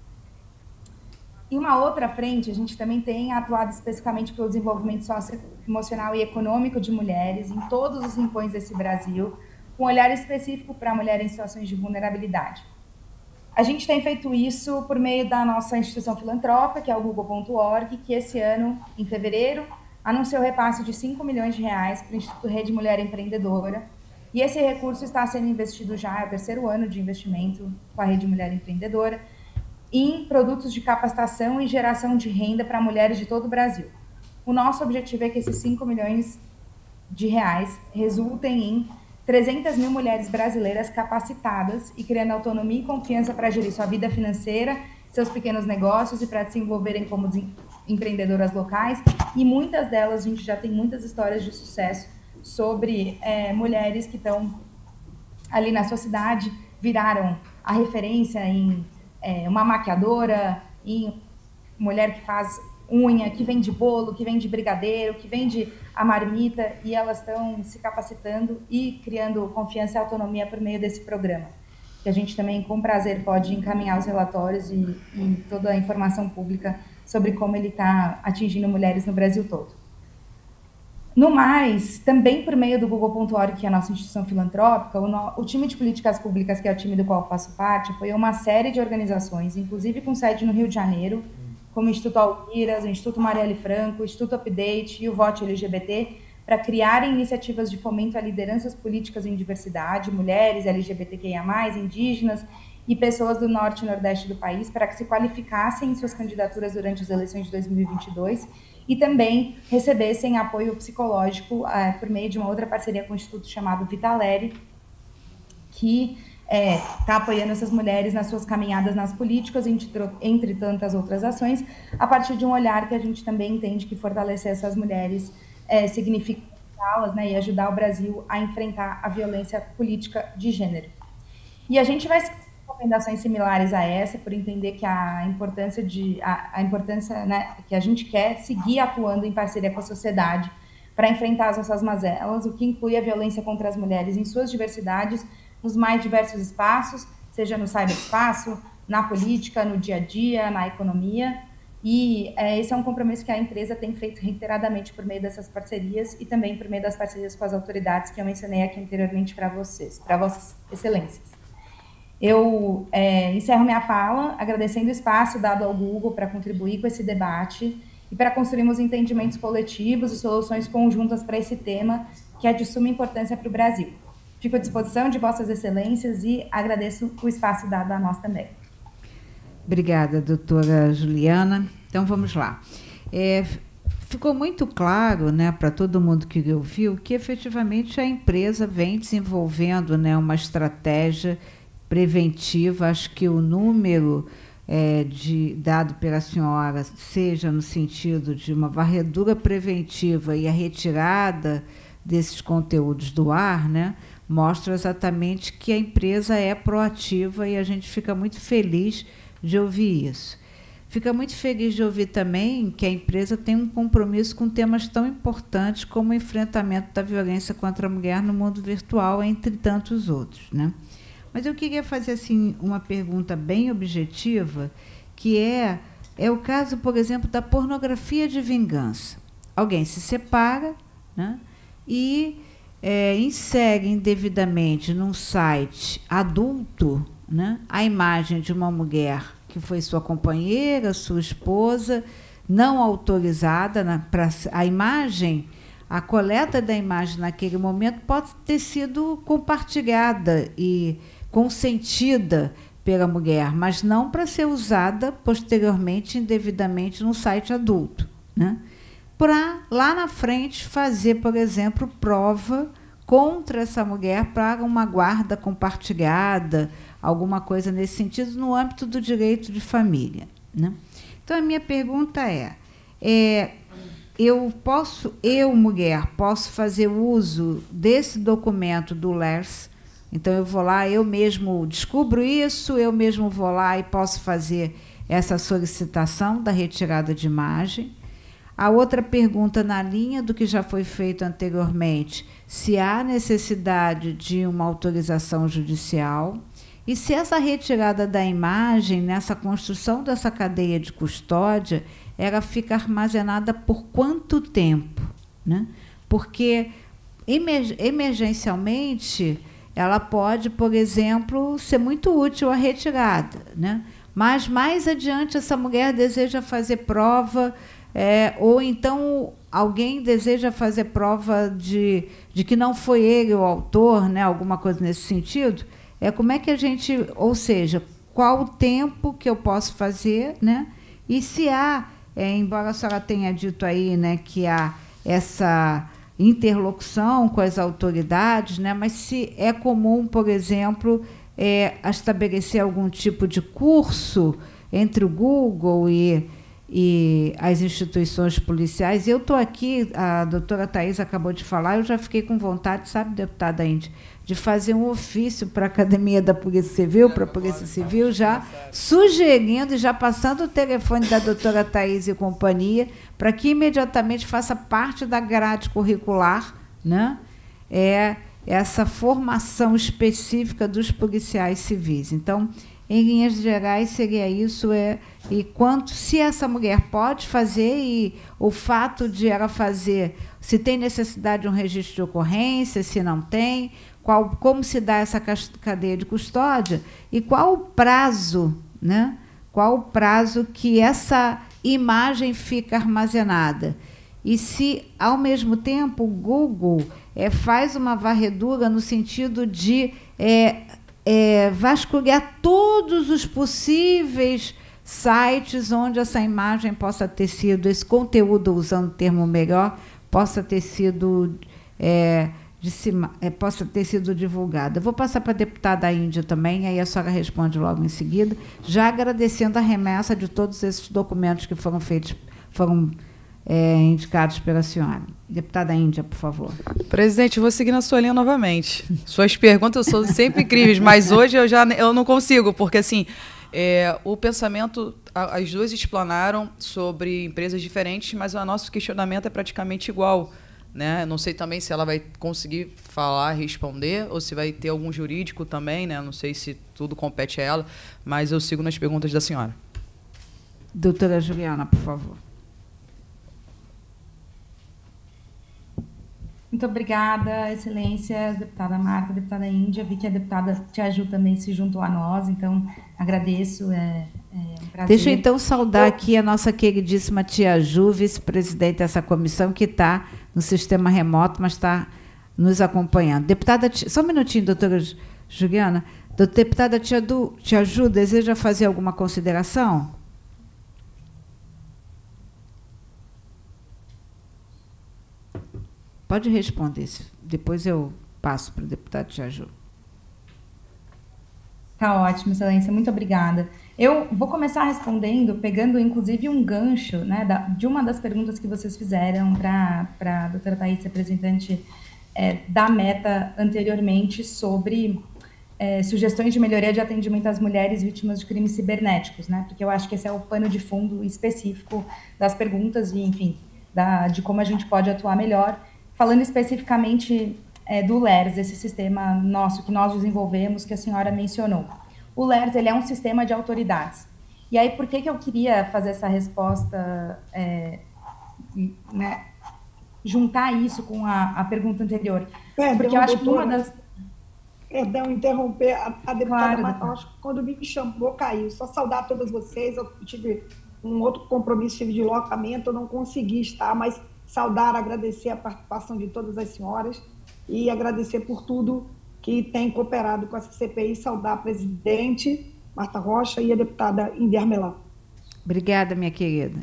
Em uma outra frente, a gente também tem atuado especificamente pelo desenvolvimento socioemocional e econômico de mulheres em todos os rincões desse Brasil, com um olhar específico para a mulher em situações de vulnerabilidade. A gente tem feito isso por meio da nossa instituição filantrópica, que é o Google ponto org, que esse ano, em fevereiro, anunciou repasse de cinco milhões de reais para o Instituto Rede Mulher Empreendedora. E esse recurso está sendo investido já, é o terceiro ano de investimento com a Rede Mulher Empreendedora, em produtos de capacitação e geração de renda para mulheres de todo o Brasil. O nosso objetivo é que esses cinco milhões de reais resultem em trezentas mil mulheres brasileiras capacitadas e criando autonomia e confiança para gerir sua vida financeira, seus pequenos negócios e para se envolverem como empreendedoras locais. E muitas delas, a gente já tem muitas histórias de sucesso sobre é, mulheres que estão ali na sua cidade, viraram a referência em é, uma maquiadora, em mulher que faz unha, que vende bolo, que vende brigadeiro, que vende a marmita, e elas estão se capacitando e criando confiança e autonomia por meio desse programa, que a gente também, com prazer, pode encaminhar os relatórios e, e toda a informação pública sobre como ele está atingindo mulheres no Brasil todo. No mais, também por meio do Google ponto org, que é a nossa instituição filantrópica, o, no, o time de políticas públicas, que é o time do qual eu faço parte, apoiou uma série de organizações, inclusive com sede no Rio de Janeiro, como o Instituto Alquiras, o Instituto Marielle Franco, o Instituto Update e o Vote L G B T, para criarem iniciativas de fomento a lideranças políticas em diversidade, mulheres, L G B T Q I A mais, indígenas e pessoas do norte e nordeste do país, para que se qualificassem em suas candidaturas durante as eleições de dois mil e vinte e dois e também recebessem apoio psicológico é, por meio de uma outra parceria com o instituto chamado Vitaleri, que está é, apoiando essas mulheres nas suas caminhadas nas políticas, entre, entre tantas outras ações, a partir de um olhar que a gente também entende que fortalecer essas mulheres é, significa ajudá-las, né, e ajudar o Brasil a enfrentar a violência política de gênero. E a gente vai seguir recomendações similares a essa, por entender que a importância, de, a, a importância né, que a gente quer seguir atuando em parceria com a sociedade para enfrentar as nossas mazelas, o que inclui a violência contra as mulheres em suas diversidades, nos mais diversos espaços, seja no cyberespaço, na política, no dia a dia, na economia. E é, esse é um compromisso que a empresa tem feito reiteradamente por meio dessas parcerias e também por meio das parcerias com as autoridades que eu mencionei aqui anteriormente para vocês, para vossas excelências. Eu é, encerro minha fala agradecendo o espaço dado ao Google para contribuir com esse debate e para construirmos entendimentos coletivos e soluções conjuntas para esse tema que é de suma importância para o Brasil. Fico à disposição de Vossas Excelências e agradeço o espaço dado a nós também. Obrigada, doutora Juliana. Então, vamos lá. É, ficou muito claro, né, para todo mundo que ouviu que, efetivamente, a empresa vem desenvolvendo, né, uma estratégia preventiva. Acho que o número é, de, dado pela senhora, seja no sentido de uma varredura preventiva e a retirada desses conteúdos do ar, né, mostra exatamente que a empresa é proativa e a gente fica muito feliz de ouvir isso. Fica muito feliz de ouvir também que a empresa tem um compromisso com temas tão importantes como o enfrentamento da violência contra a mulher no mundo virtual, entre tantos outros, né? Mas eu queria fazer assim, uma pergunta bem objetiva, que é, é o caso, por exemplo, da pornografia de vingança. Alguém se separa, né, e é, insere indevidamente num site adulto, né, a imagem de uma mulher que foi sua companheira, sua esposa, não autorizada. Na, pra, a imagem, a coleta da imagem naquele momento pode ter sido compartilhada e consentida pela mulher, mas não para ser usada posteriormente, indevidamente, no site adulto, né? Para, lá na frente, fazer, por exemplo, prova contra essa mulher para uma guarda compartilhada, alguma coisa nesse sentido, no âmbito do direito de família, né? Então, a minha pergunta é, é eu posso, eu, mulher, posso fazer uso desse documento do L E R S? Então, eu vou lá, eu mesmo descubro isso, eu mesmo vou lá e posso fazer essa solicitação da retirada de imagem. A outra pergunta, na linha do que já foi feito anteriormente, se há necessidade de uma autorização judicial e se essa retirada da imagem, nessa construção dessa cadeia de custódia, ela fica armazenada por quanto tempo, né? Porque, emergencialmente, ela pode, por exemplo, ser muito útil a retirada, né? Mas, mais adiante, essa mulher deseja fazer prova, é, ou então alguém deseja fazer prova de, de que não foi ele o autor, né? Alguma coisa nesse sentido. É, como é que a gente, ou seja, qual o tempo que eu posso fazer, né? E se há, é, embora a senhora tenha dito aí, né, que há essa interlocução com as autoridades, né, mas se é comum, por exemplo, é, estabelecer algum tipo de curso entre o Google e, e as instituições policiais. Eu estou aqui, a doutora Thaís acabou de falar, eu já fiquei com vontade, sabe, deputada Índia, de fazer um ofício para a Academia da Polícia Civil, para a Polícia Civil, já sugerindo e já passando o telefone da doutora Thaís e companhia, para que imediatamente faça parte da grade curricular, né, é, essa formação específica dos policiais civis. Então, em linhas gerais, seria isso, é, e quanto, se essa mulher pode fazer, e o fato de ela fazer, se tem necessidade de um registro de ocorrência, se não tem, qual, como se dá essa cadeia de custódia, e qual o prazo, né? Qual o prazo que essa imagem fica armazenada. E se, ao mesmo tempo, o Google é, faz uma varredura no sentido de é, é, vasculhar todos os possíveis sites onde essa imagem possa ter sido, esse conteúdo, usando o termo melhor, possa ter sido, é, de cima, é, possa ter sido divulgada. Eu vou passar para a deputada Índia também, aí a senhora responde logo em seguida, já agradecendo a remessa de todos esses documentos que foram feitos, foram é, indicados pela senhora. Deputada Índia, por favor. Presidente, vou seguir na sua linha novamente. Suas perguntas são sempre incríveis, mas hoje eu já eu não consigo, porque assim, é, o pensamento, as duas explanaram sobre empresas diferentes, mas o nosso questionamento é praticamente igual, né? Não sei também se ela vai conseguir falar, responder, ou se vai ter algum jurídico também, né? Não sei se tudo compete a ela, mas eu sigo nas perguntas da senhora. Doutora Juliana, por favor. Muito obrigada, excelência, deputada Marta, deputada Índia. Vi que a deputada Tia Ju também se juntou a nós, então agradeço, é, é um prazer. Deixa eu então saudar aqui a nossa queridíssima Tia Ju, vice-presidente dessa comissão, que está no sistema remoto, mas está nos acompanhando. Deputada, só um minutinho, doutora Juliana. Deputada Tia Du, Tia Ju, deseja fazer alguma consideração? Pode responder, depois eu passo para o deputado Tia Ju. Tá ótimo, excelência, muito obrigada. Eu vou começar respondendo, pegando inclusive um gancho, né, da, de uma das perguntas que vocês fizeram para a doutora Thaís, representante é, da Meta anteriormente, sobre é, sugestões de melhoria de atendimento às mulheres vítimas de crimes cibernéticos, né, porque eu acho que esse é o pano de fundo específico das perguntas e, enfim, da, de como a gente pode atuar melhor. Falando especificamente é, do LERS, esse sistema nosso que nós desenvolvemos, que a senhora mencionou. O LERS, ele é um sistema de autoridades. E aí, por que, que eu queria fazer essa resposta, é, né, juntar isso com a, a pergunta anterior? Perdão, Porque eu acho doutora, que uma das... Perdão, interromper, a, a deputada Claro, Marta, quando me chamou, caiu. Só saudar todas vocês, eu tive um outro compromisso, tive de locamento, eu não consegui estar, mas saudar, agradecer a participação de todas as senhoras e agradecer por tudo que tem cooperado com essa C P I, saudar a presidente Marta Rocha e a deputada Indy Melá. Obrigada, minha querida.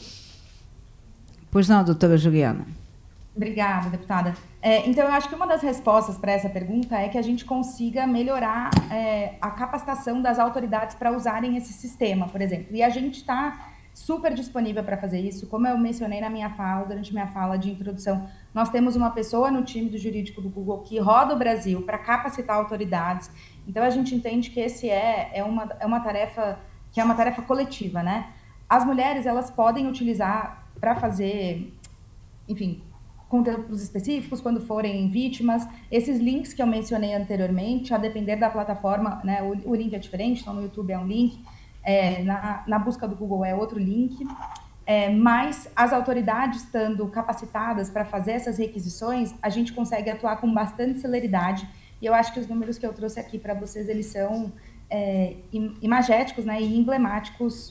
Pois não, doutora Juliana. Obrigada, deputada. É, então, eu acho que uma das respostas para essa pergunta é que a gente consiga melhorar é, a capacitação das autoridades para usarem esse sistema, por exemplo. E a gente está super disponível para fazer isso. Como eu mencionei na minha fala, durante minha fala de introdução, nós temos uma pessoa no time do jurídico do Google que roda o Brasil para capacitar autoridades. Então, a gente entende que esse é, é, uma, é uma tarefa que é uma tarefa coletiva, né? As mulheres, elas podem utilizar para fazer, enfim, conteúdos específicos quando forem vítimas. Esses links que eu mencionei anteriormente, a depender da plataforma, né, o, o link é diferente, então no YouTube é um link, É, na, na busca do Google é outro link, é, mas as autoridades estando capacitadas para fazer essas requisições, a gente consegue atuar com bastante celeridade, e eu acho que os números que eu trouxe aqui para vocês, eles são é, imagéticos, né, e emblemáticos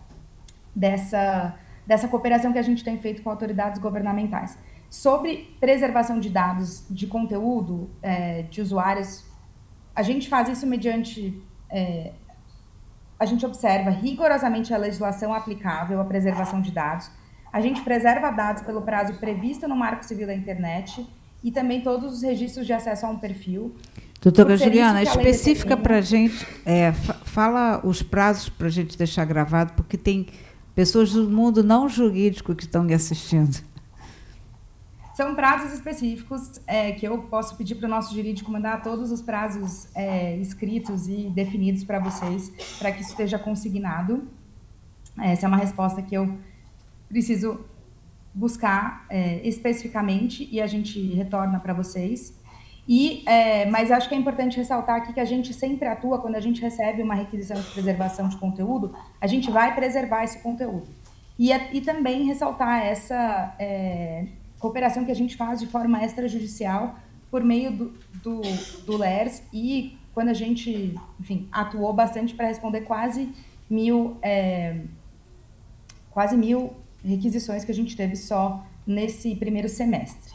dessa, dessa cooperação que a gente tem feito com autoridades governamentais. Sobre preservação de dados de conteúdo é, de usuários, a gente faz isso mediante... É, a gente observa rigorosamente a legislação aplicável à preservação de dados, a gente preserva dados pelo prazo previsto no Marco Civil da Internet e também todos os registros de acesso a um perfil. Doutora Juliana, especifica para a gente, é, fala os prazos para a gente deixar gravado, porque tem pessoas do mundo não jurídico que estão me assistindo. São prazos específicos é, que eu posso pedir para o nosso jurídico mandar todos os prazos é, escritos e definidos para vocês, para que isso esteja consignado. Essa é uma resposta que eu preciso buscar é, especificamente e a gente retorna para vocês. E, é, mas acho que é importante ressaltar aqui que a gente sempre atua quando a gente recebe uma requisição de preservação de conteúdo, a gente vai preservar esse conteúdo. E, e também ressaltar essa... É, cooperação que a gente faz de forma extrajudicial por meio do, do, do LERS e quando a gente, enfim, atuou bastante para responder quase mil, é, quase mil requisições que a gente teve só nesse primeiro semestre.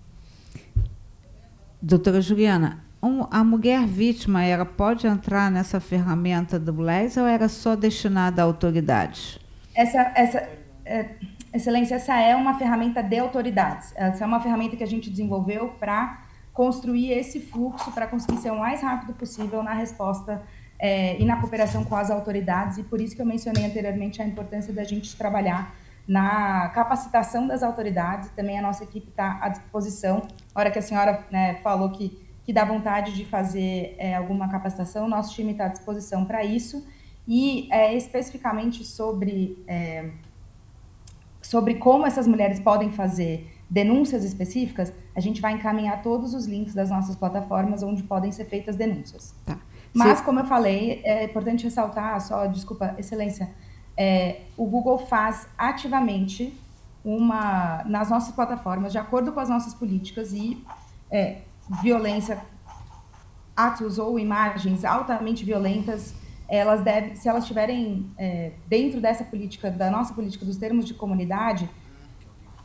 Doutora Juliana, um, a mulher vítima, ela pode entrar nessa ferramenta do LERS ou era só destinada a autoridades? Essa... essa é, Excelência, essa é uma ferramenta de autoridades. Essa é uma ferramenta que a gente desenvolveu para construir esse fluxo, para conseguir ser o mais rápido possível na resposta é, e na cooperação com as autoridades. E por isso que eu mencionei anteriormente a importância da gente trabalhar na capacitação das autoridades. Também a nossa equipe está à disposição. Na hora que a senhora né, falou que, que dá vontade de fazer é, alguma capacitação, nosso time está à disposição para isso. E é, especificamente sobre... É, sobre como essas mulheres podem fazer denúncias específicas, a gente vai encaminhar todos os links das nossas plataformas onde podem ser feitas denúncias. Tá. Mas, Sim. como eu falei, é importante ressaltar, só, desculpa, excelência, é, o Google faz ativamente uma, nas nossas plataformas, de acordo com as nossas políticas e é, violência, atos ou imagens altamente violentas, elas devem, se elas estiverem é, dentro dessa política, da nossa política dos termos de comunidade,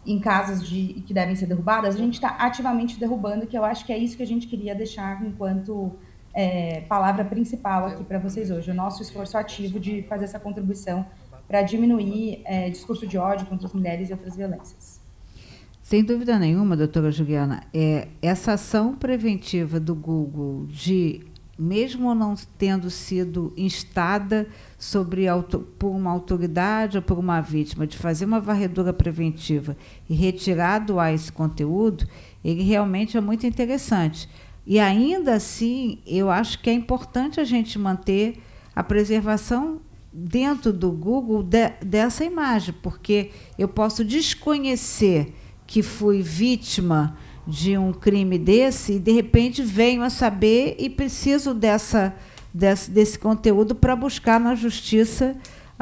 em casos de que devem ser derrubadas, a gente está ativamente derrubando, que eu acho que é isso que a gente queria deixar enquanto é, palavra principal aqui para vocês hoje, o nosso esforço ativo de fazer essa contribuição para diminuir é, discurso de ódio contra as mulheres e outras violências. Sem dúvida nenhuma, doutora Juliana, é, essa ação preventiva do Google de, mesmo não tendo sido instada sobre, por uma autoridade ou por uma vítima, de fazer uma varredura preventiva e retirar do ar esse conteúdo, ele realmente é muito interessante. E, ainda assim, eu acho que é importante a gente manter a preservação dentro do Google de, dessa imagem, porque eu posso desconhecer que fui vítima de um crime desse e, de repente, venho a saber e preciso dessa, desse, desse conteúdo para buscar na justiça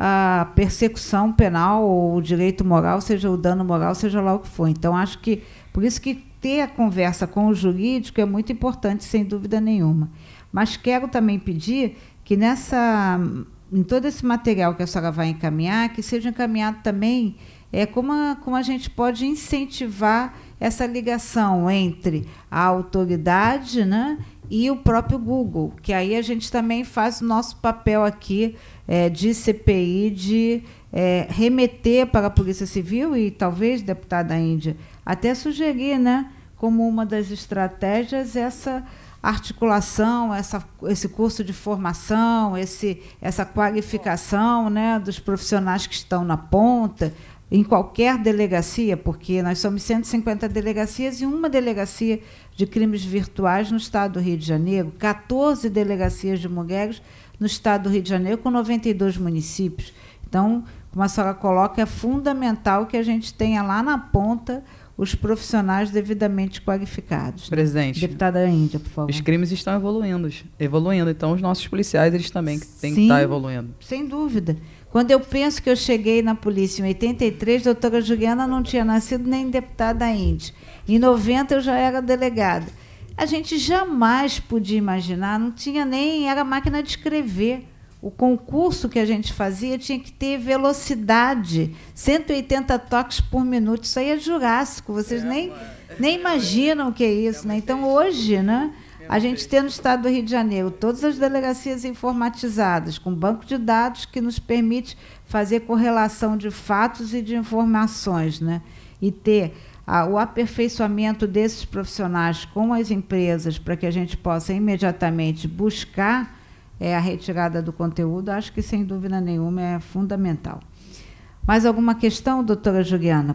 a persecução penal ou o direito moral, seja o dano moral, seja lá o que for. Então, acho que, por isso que ter a conversa com o jurídico é muito importante, sem dúvida nenhuma. Mas quero também pedir que, nessa, em todo esse material que a senhora vai encaminhar, que seja encaminhado também é como a, como a gente pode incentivar essa ligação entre a autoridade, né, e o próprio Google, que aí a gente também faz o nosso papel aqui é, de C P I, de é, remeter para a Polícia Civil e talvez, deputada Índia, até sugerir, né, como uma das estratégias essa articulação, essa, esse curso de formação, esse, essa qualificação, né, dos profissionais que estão na ponta, em qualquer delegacia, porque nós somos cento e cinquenta delegacias e uma delegacia de crimes virtuais no estado do Rio de Janeiro, quatorze delegacias de mulheres no estado do Rio de Janeiro, com noventa e dois municípios. Então, como a senhora coloca, é fundamental que a gente tenha lá na ponta os profissionais devidamente qualificados. Presidente. Deputada Índia, por favor. Os crimes estão evoluindo, evoluindo, então os nossos policiais eles também têm Sim, que estar evoluindo. Sem dúvida. Quando eu penso que eu cheguei na polícia em oitenta e três, a doutora Juliana não tinha nascido nem deputada Índia. Em noventa eu já era delegada. A gente jamais podia imaginar, não tinha nem, era máquina de escrever. O concurso que a gente fazia tinha que ter velocidade, cento e oitenta toques por minuto. Isso aí é jurássico, vocês nem, nem imaginam o que é isso, né? Então, hoje, né, a gente tem no estado do Rio de Janeiro todas as delegacias informatizadas, com banco de dados que nos permite fazer correlação de fatos e de informações, né? E ter ah, o aperfeiçoamento desses profissionais com as empresas para que a gente possa imediatamente buscar é, a retirada do conteúdo, acho que, sem dúvida nenhuma, é fundamental. Mais alguma questão, doutora Juliana?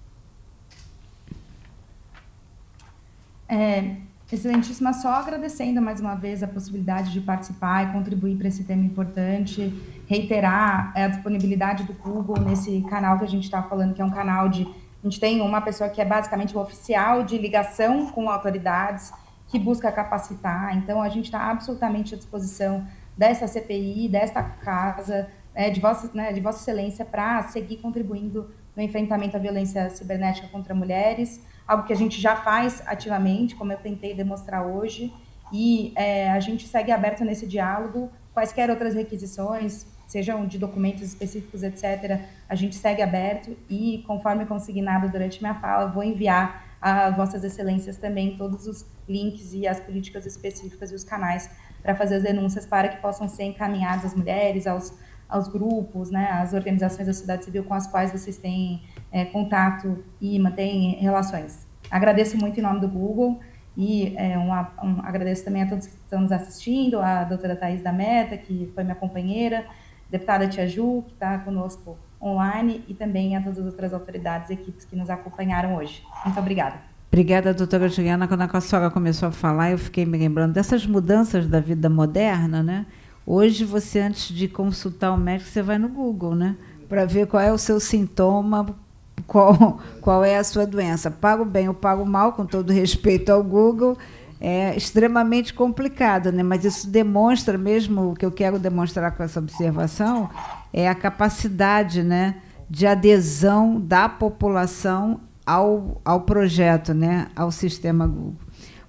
É, excelentíssima, só agradecendo mais uma vez a possibilidade de participar e contribuir para esse tema importante, reiterar a disponibilidade do Google nesse canal que a gente está falando, que é um canal de... A gente tem uma pessoa que é basicamente o oficial de ligação com autoridades, que busca capacitar. Então, a gente está absolutamente à disposição dessa C P I, desta casa, é, de, vossa, né, de Vossa Excelência, para seguir contribuindo no enfrentamento à violência cibernética contra mulheres, algo que a gente já faz ativamente, como eu tentei demonstrar hoje, e é, a gente segue aberto nesse diálogo. Quaisquer outras requisições, sejam de documentos específicos, etcétera, a gente segue aberto e, conforme consignado durante minha fala, vou enviar a Vossas Excelências também todos os links e as políticas específicas e os canais para fazer as denúncias para que possam ser encaminhadas às mulheres, aos, aos grupos, né, às organizações da sociedade civil com as quais vocês têm é, contato e mantêm relações. Agradeço muito em nome do Google e é, um, um, agradeço também a todos que estão nos assistindo, a doutora Thaís da Meta, que foi minha companheira, deputada Tia Ju, que está conosco online, e também a todas as outras autoridades e equipes que nos acompanharam hoje. Muito obrigada. Obrigada, doutora Juliana. Quando a senhora começou a falar, eu fiquei me lembrando dessas mudanças da vida moderna, né? Hoje, você, antes de consultar o médico, você vai no Google, né? Para ver qual é o seu sintoma, qual, qual é a sua doença. Para o bem ou para o mal, com todo respeito ao Google, é extremamente complicado, né? Mas isso demonstra mesmo, o que eu quero demonstrar com essa observação, é a capacidade, né, de adesão da população ao, ao projeto, né, ao sistema Google.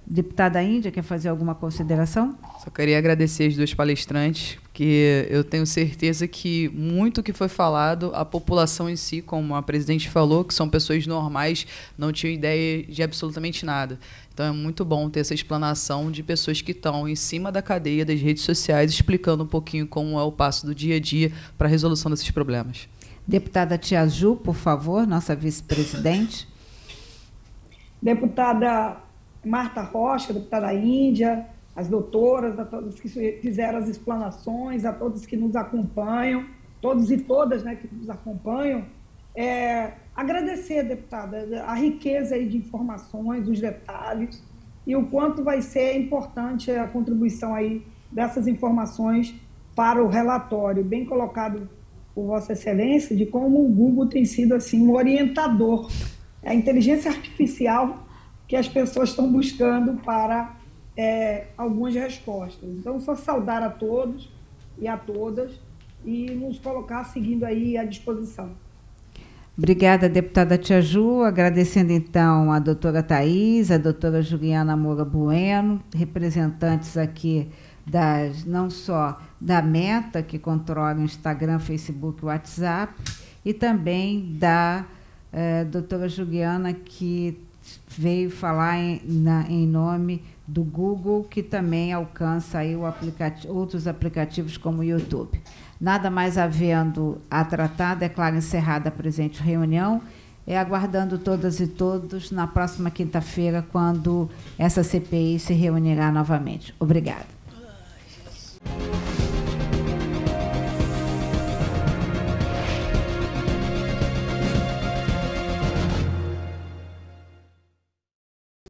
Deputada Índia, quer fazer alguma consideração? Só queria agradecer as duas palestrantes, porque eu tenho certeza que muito que foi falado, a população em si, como a presidente falou, que são pessoas normais, não tinham ideia de absolutamente nada. Então é muito bom ter essa explanação de pessoas que estão em cima da cadeia das redes sociais, explicando um pouquinho como é o passo do dia a dia para a resolução desses problemas. Deputada Tia Ju, por favor, nossa vice-presidente. Deputada Marta Rocha, deputada Índia, as doutoras, a todos que fizeram as explanações, a todos que nos acompanham, todos e todas, né, que nos acompanham. É, agradecer, deputada, a riqueza aí de informações, os detalhes, e o quanto vai ser importante a contribuição aí dessas informações para o relatório, bem colocado por Vossa Excelência, de como o Google tem sido assim, um orientador, a inteligência artificial que as pessoas estão buscando para é, algumas respostas. Então, só saudar a todos e a todas e nos colocar seguindo aí à disposição. Obrigada, deputada Tia Ju. Agradecendo, então, a doutora Thaís, a doutora Juliana Moura Bueno, representantes aqui das, não só da Meta, que controla o Instagram, Facebook e WhatsApp, e também da eh, doutora Juliana, que veio falar em, na, em nome do Google, que também alcança aí o aplicati- outros aplicativos como o YouTube. Nada mais havendo a tratar, declaro encerrada a presente reunião, e aguardando todas e todos na próxima quinta-feira, quando essa C P I se reunirá novamente. Obrigada.